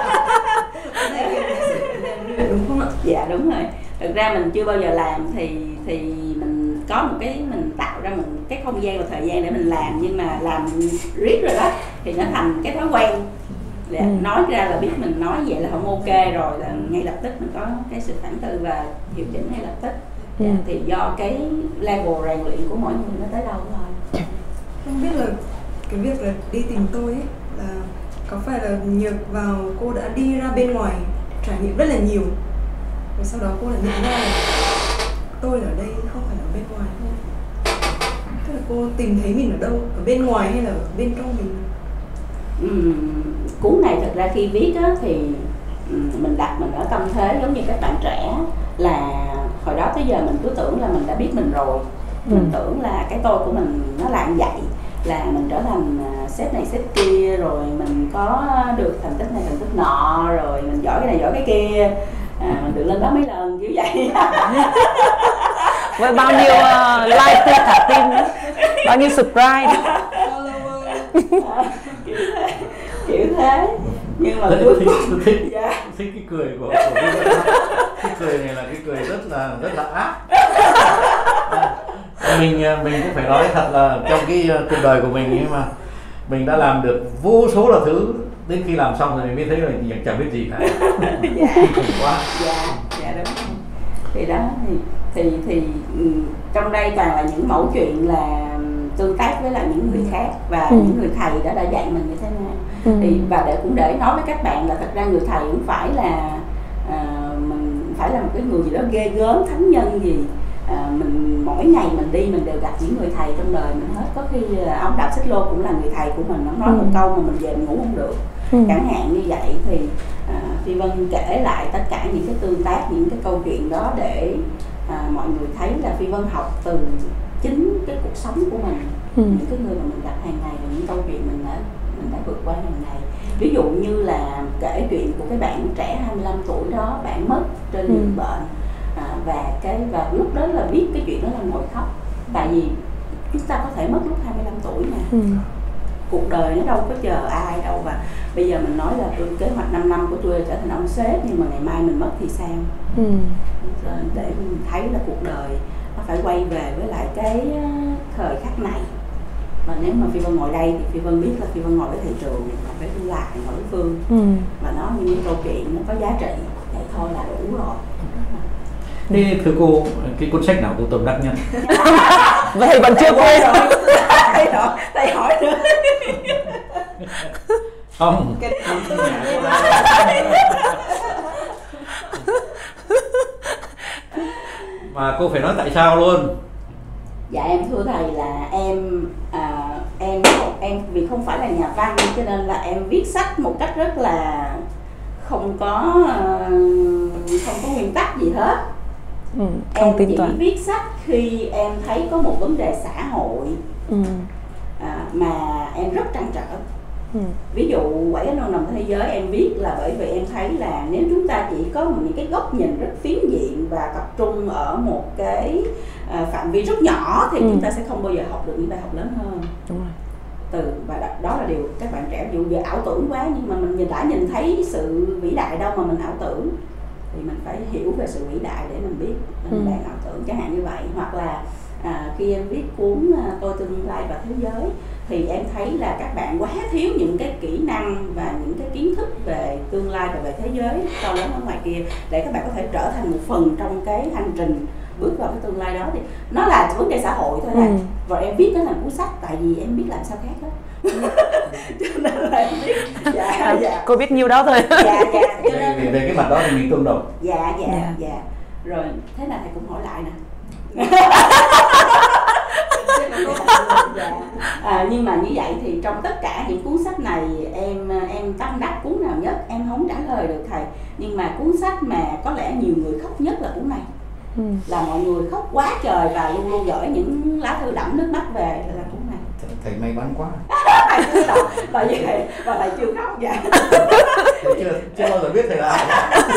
Đúng không ạ? Dạ đúng rồi. Thực ra mình chưa bao giờ làm thì thì mình có một cái, mình tạo ra một cái không gian và thời gian để mình làm, nhưng mà làm riết rồi đó thì nó thành cái thói quen. Để ừ. nói ra là biết mình nói vậy là không ok rồi, là ngay lập tức mình có cái sự phản tư và điều chỉnh ngay lập tức. Ừ. Thì do cái level rèn luyện của mỗi người nó tới đâu thôi. Không biết là cái việc là đi tìm tôi ấy là có phải là nhờ vào cô đã đi ra bên ngoài trải nghiệm rất là nhiều, và sau đó cô lại nhận ra là tôi ở đây không phải ở bên ngoài thôi. Tức là cô tìm thấy mình ở đâu, ở bên ngoài hay là ở bên trong mình? Ừ, cuốn này thật ra khi viết á, thì mình đặt mình ở tâm thế giống như các bạn trẻ, là hồi đó tới giờ mình cứ tưởng là mình đã biết mình rồi. Ừ. Mình tưởng là cái tôi của mình nó là như vậy, là mình trở thành sếp này sếp kia, rồi mình có được thành tích này thành tích nọ, rồi mình giỏi cái này giỏi cái kia, à, mình được lên đó mấy lần kiểu vậy. Với bao nhiêu uh, like tin thả tin, bao nhiêu subscribe. À, kiểu thế, kiểu thế. Nhưng mà tôi thích, tôi thích, dạ. thích cái cười của, của cái cười này là cái cười rất là rất là ác. mình mình cũng phải nói thật là trong cái cuộc đời của mình ấy mà mình đã làm được vô số là thứ, đến khi làm xong rồi mình mới thấy là chẳng biết gì cả. Dạ. Quá. Dạ, dạ đúng. Thì đó thì thì thì trong đây toàn là những mẫu chuyện là tương tác với lại những người khác, và ừ. những người thầy đã đã dạy mình như thế nào. Ừ. Thì và để cũng để nói với các bạn là thật ra người thầy cũng phải là à, mình phải là một cái người gì đó ghê gớm thánh nhân gì. À, mình mỗi ngày mình đi mình đều gặp những người thầy trong đời mình hết. Có khi ông Đạp Xích Lô cũng là người thầy của mình, ông nói ừ. một câu mà mình về mình ngủ không được. Ừ. Chẳng hạn như vậy thì à, Phi Vân kể lại tất cả những cái tương tác, những cái câu chuyện đó để à, mọi người thấy là Phi Vân học từ chính cái cuộc sống của mình, ừ. những cái người mà mình gặp hàng ngày và những câu chuyện mình đã mình đã vượt qua hàng ngày. Ví dụ như là kể chuyện của cái bạn trẻ hai mươi lăm tuổi đó, bạn mất trên giường ừ. bệnh. À, và cái và lúc đó là biết cái chuyện đó là ngồi khóc, tại vì chúng ta có thể mất lúc hai mươi lăm tuổi mà. Ừ. Cuộc đời nó đâu có chờ ai đâu, và bây giờ mình nói là tôi kế hoạch năm năm của tôi là trở thành ông sếp, nhưng mà ngày mai mình mất thì sao? Ừ. Để mình thấy là cuộc đời nó phải quay về với lại cái thời khắc này. Và nếu mà Phi Vân ngồi đây thì Phi Vân biết là Phi Vân ngồi với thị trường, ngồi với Tương Lai, ngồi với Phương. Ừ. Và nó như câu chuyện nó có giá trị, vậy thôi là đủ rồi. Thế thưa cô, cái cuốn sách nào cô tâm đắc nhất? Vậy vẫn chưa quên rồi. Thầy hỏi, thầy hỏi nữa. Không. Mà cô phải nói tại sao luôn. Dạ em thưa thầy là em à, em em vì không phải là nhà văn cho nên là em viết sách một cách rất là không có không có nguyên tắc gì hết. Ừ, em chỉ toán. Viết sách khi em thấy có một vấn đề xã hội ừ. à, mà em rất trăn trở. Ừ. Ví dụ Quẩy Cánh Non Nằm Thế Giới em viết là bởi vì em thấy là nếu chúng ta chỉ có những cái góc nhìn rất phiến diện và tập trung ở một cái à, phạm vi rất nhỏ thì ừ. chúng ta sẽ không bao giờ học được những bài học lớn hơn. Đúng rồi. Từ và đó, đó là điều các bạn trẻ dù giờ ảo tưởng quá, nhưng mà mình nhìn đã nhìn thấy sự vĩ đại đâu mà mình ảo tưởng, thì mình phải hiểu về sự vĩ đại để mình biết mình ừ. đang ảo tưởng, chẳng hạn như vậy. Hoặc là à, khi em viết cuốn à, Tôi Tương Lai và Thế Giới thì em thấy là các bạn quá thiếu những cái kỹ năng và những cái kiến thức về tương lai và về thế giới to lớn ở ngoài kia, để các bạn có thể trở thành một phần trong cái hành trình bước vào cái tương lai đó. Thì nó là vấn đề xã hội thôi. Ừ. Là rồi em viết cái thành cuốn sách tại vì em biết làm sao khác đó. Cho nên là em biết. Dạ, dạ. Cô biết nhiêu đó thôi. Dạ, dạ. Cho nên... về, về cái mặt đó thì mình tương đồng. Dạ, dạ, dạ, dạ. Rồi thế nào thầy cũng hỏi lại nè. Dạ. À, nhưng mà như vậy thì trong tất cả những cuốn sách này em em tâm đắc cuốn nào nhất em không trả lời được thầy, nhưng mà cuốn sách mà có lẽ nhiều người khóc nhất là cuốn này. ừ. là mọi người khóc quá trời và luôn luôn gửi những lá thư đẫm nước mắt về là cuốn này. Thầy may mắn quá. Thầy chưa đọc, tại vì thầy, và thầy chưa khóc vậy. Thầy chưa, chưa bao giờ biết thầy là ai.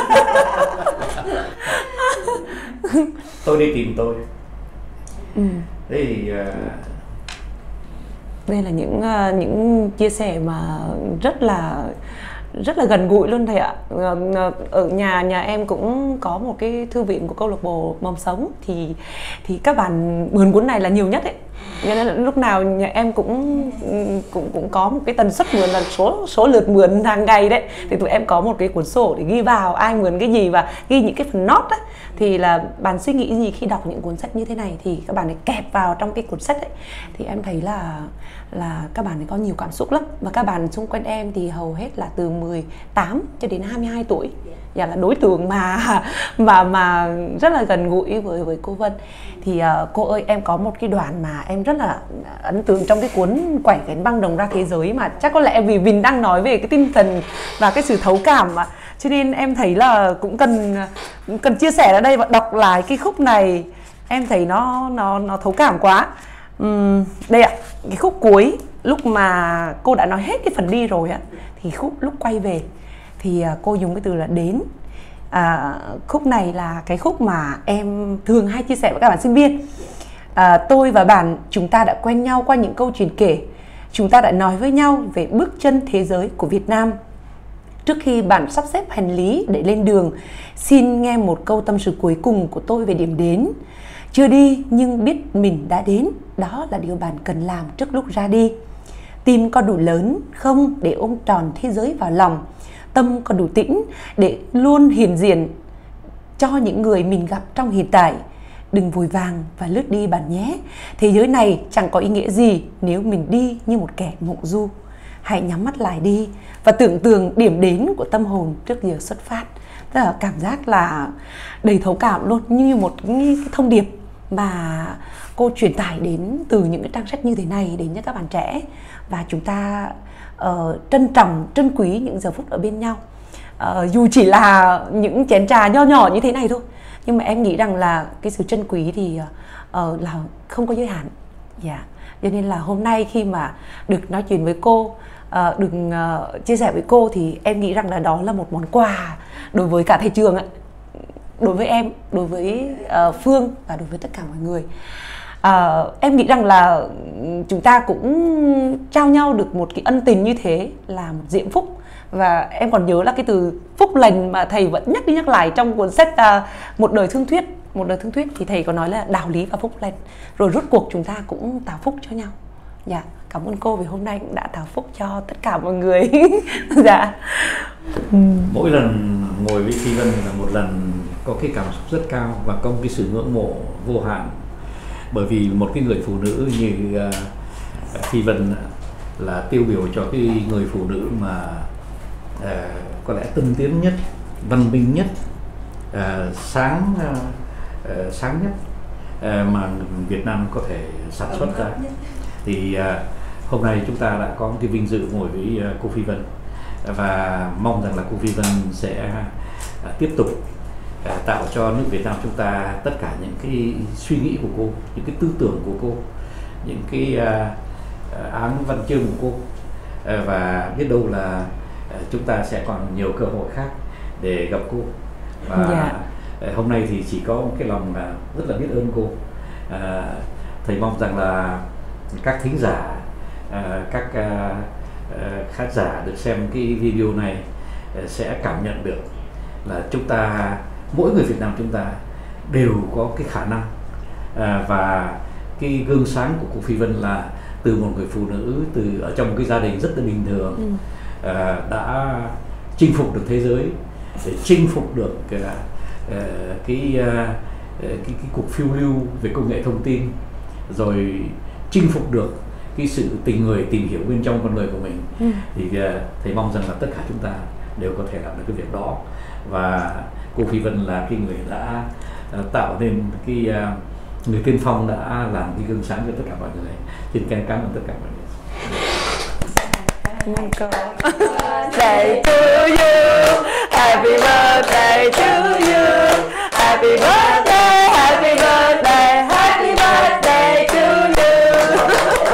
Tôi đi tìm tôi. Ừ. Thế thì uh... đây là những uh, những chia sẻ mà rất là rất là gần gũi luôn thầy ạ. Ở nhà nhà em cũng có một cái thư viện của câu lạc bộ Mầm Sống, thì thì các bạn mượn cuốn này là nhiều nhất ấy. Cho nên là lúc nào nhà em cũng cũng cũng có một cái tần suất mượn là số số lượt mượn hàng ngày đấy. Thì tụi em có một cái cuốn sổ để ghi vào ai mượn cái gì và ghi những cái phần nốt á. Thì là bạn suy nghĩ gì khi đọc những cuốn sách như thế này thì các bạn ấy kẹp vào trong cái cuốn sách ấy. Thì em thấy là là các bạn ấy có nhiều cảm xúc lắm, và các bạn xung quanh em thì hầu hết là từ mười tám cho đến hai mươi hai tuổi. Dạ, là đối tượng mà mà mà rất là gần gũi với với cô Vân. Thì uh, cô ơi, em có một cái đoạn mà em rất là ấn tượng trong cái cuốn Quẩy Cánh Băng Đồng Ra Thế Giới, mà chắc có lẽ vì mình đang nói về cái tinh thần và cái sự thấu cảm mà, cho nên em thấy là cũng cần cần chia sẻ ở đây và đọc lại cái khúc này. Em thấy nó nó nó thấu cảm quá. Uhm, đây ạ, cái khúc cuối lúc mà cô đã nói hết cái phần đi rồi ạ, thì khúc lúc quay về thì cô dùng cái từ là đến. À, khúc này là cái khúc mà em thường hay chia sẻ với các bạn sinh viên. À, tôi và bạn, chúng ta đã quen nhau qua những câu chuyện kể. Chúng ta đã nói với nhau về bước chân thế giới của Việt Nam. Trước khi bạn sắp xếp hành lý để lên đường, xin nghe một câu tâm sự cuối cùng của tôi về điểm đến. Chưa đi nhưng biết mình đã đến, đó là điều bạn cần làm trước lúc ra đi. Tim có đủ lớn không để ôm tròn thế giới vào lòng? Tâm có đủ tĩnh để luôn hiện diện cho những người mình gặp trong hiện tại? Đừng vội vàng và lướt đi bạn nhé. Thế giới này chẳng có ý nghĩa gì nếu mình đi như một kẻ mộng du. Hãy nhắm mắt lại đi và tưởng tượng điểm đến của tâm hồn trước giờ xuất phát. Tức là cảm giác là đầy thấu cảm luôn, như một cái thông điệp mà cô truyền tải đến từ những cái trang sách như thế này đến cho các bạn trẻ. Và chúng ta uh, trân trọng, trân quý những giờ phút ở bên nhau, uh, dù chỉ là những chén trà nho nhỏ như thế này thôi. Nhưng mà em nghĩ rằng là cái sự trân quý thì uh, là không có giới hạn. Dạ. Yeah. Cho nên là hôm nay khi mà được nói chuyện với cô, uh, được uh, chia sẻ với cô, thì em nghĩ rằng là đó là một món quà đối với cả thầy trường ạ, đối với em, đối với uh, Phương và đối với tất cả mọi người. Uh, em nghĩ rằng là chúng ta cũng trao nhau được một cái ân tình như thế là một diễm phúc. Và em còn nhớ là cái từ phúc lành mà thầy vẫn nhắc đi nhắc lại trong cuốn sách uh, Một Đời Thương Thuyết. Một Đời Thương Thuyết thì thầy có nói là đạo lý và phúc lành. Rồi rốt cuộc chúng ta cũng tạo phúc cho nhau. Dạ, cảm ơn cô vì hôm nay cũng đã tạo phúc cho tất cả mọi người. Dạ. Mỗi lần ngồi với Phi Vân là một lần có cái cảm xúc rất cao và có một cái sự ngưỡng mộ vô hạn. Bởi vì một cái người phụ nữ như uh, Phi Vân là tiêu biểu cho cái người phụ nữ mà uh, có lẽ tinh tiến nhất, văn minh nhất, uh, sáng uh, uh, sáng nhất uh, mà Việt Nam có thể sản xuất ra. Thì uh, hôm nay chúng ta đã có một cái vinh dự ngồi với uh, cô Phi Vân, và mong rằng là cô Phi Vân sẽ uh, tiếp tục uh, tạo cho nước Việt Nam chúng ta tất cả những cái suy nghĩ của cô, những cái tư tưởng của cô, những cái uh, áng văn chương của cô, uh, và biết đâu là uh, chúng ta sẽ còn nhiều cơ hội khác để gặp cô. Và yeah. uh, hôm nay thì chỉ có một cái lòng là rất là biết ơn cô. Uh, thầy mong rằng là các thính giả, uh, các uh, uh, khán giả được xem cái video này uh, sẽ cảm nhận được là chúng ta, mỗi người Việt Nam chúng ta đều có cái khả năng, uh, và cái gương sáng của cô Phi Vân là từ một người phụ nữ từ ở trong một cái gia đình rất là bình thường, ừ. uh, đã chinh phục được thế giới, để chinh phục được uh, uh, cái, uh, cái cái cuộc phiêu lưu về công nghệ thông tin, rồi chinh phục được cái sự tình người, tìm hiểu bên trong con người của mình. Ừ. Thì uh, thầy mong rằng là tất cả chúng ta đều có thể làm được cái việc đó, và cô Phi Vân là cái người đã uh, tạo nên cái uh, người tiên phong, đã làm cái gương sáng cho tất cả mọi người. Xin cảm ơn tất cả mọi người. Birthday to you, happy birthday to you, Happy birthday, happy birthday, happy birthday to you.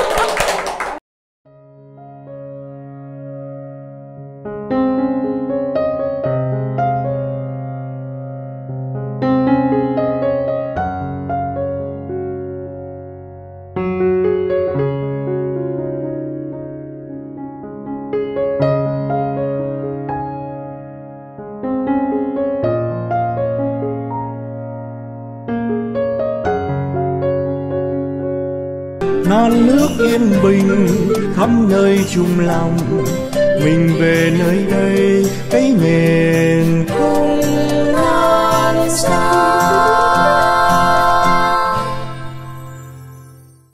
non nước yên bình khắp nơi chung lòng, mình về nơi đây cái miền không non xa.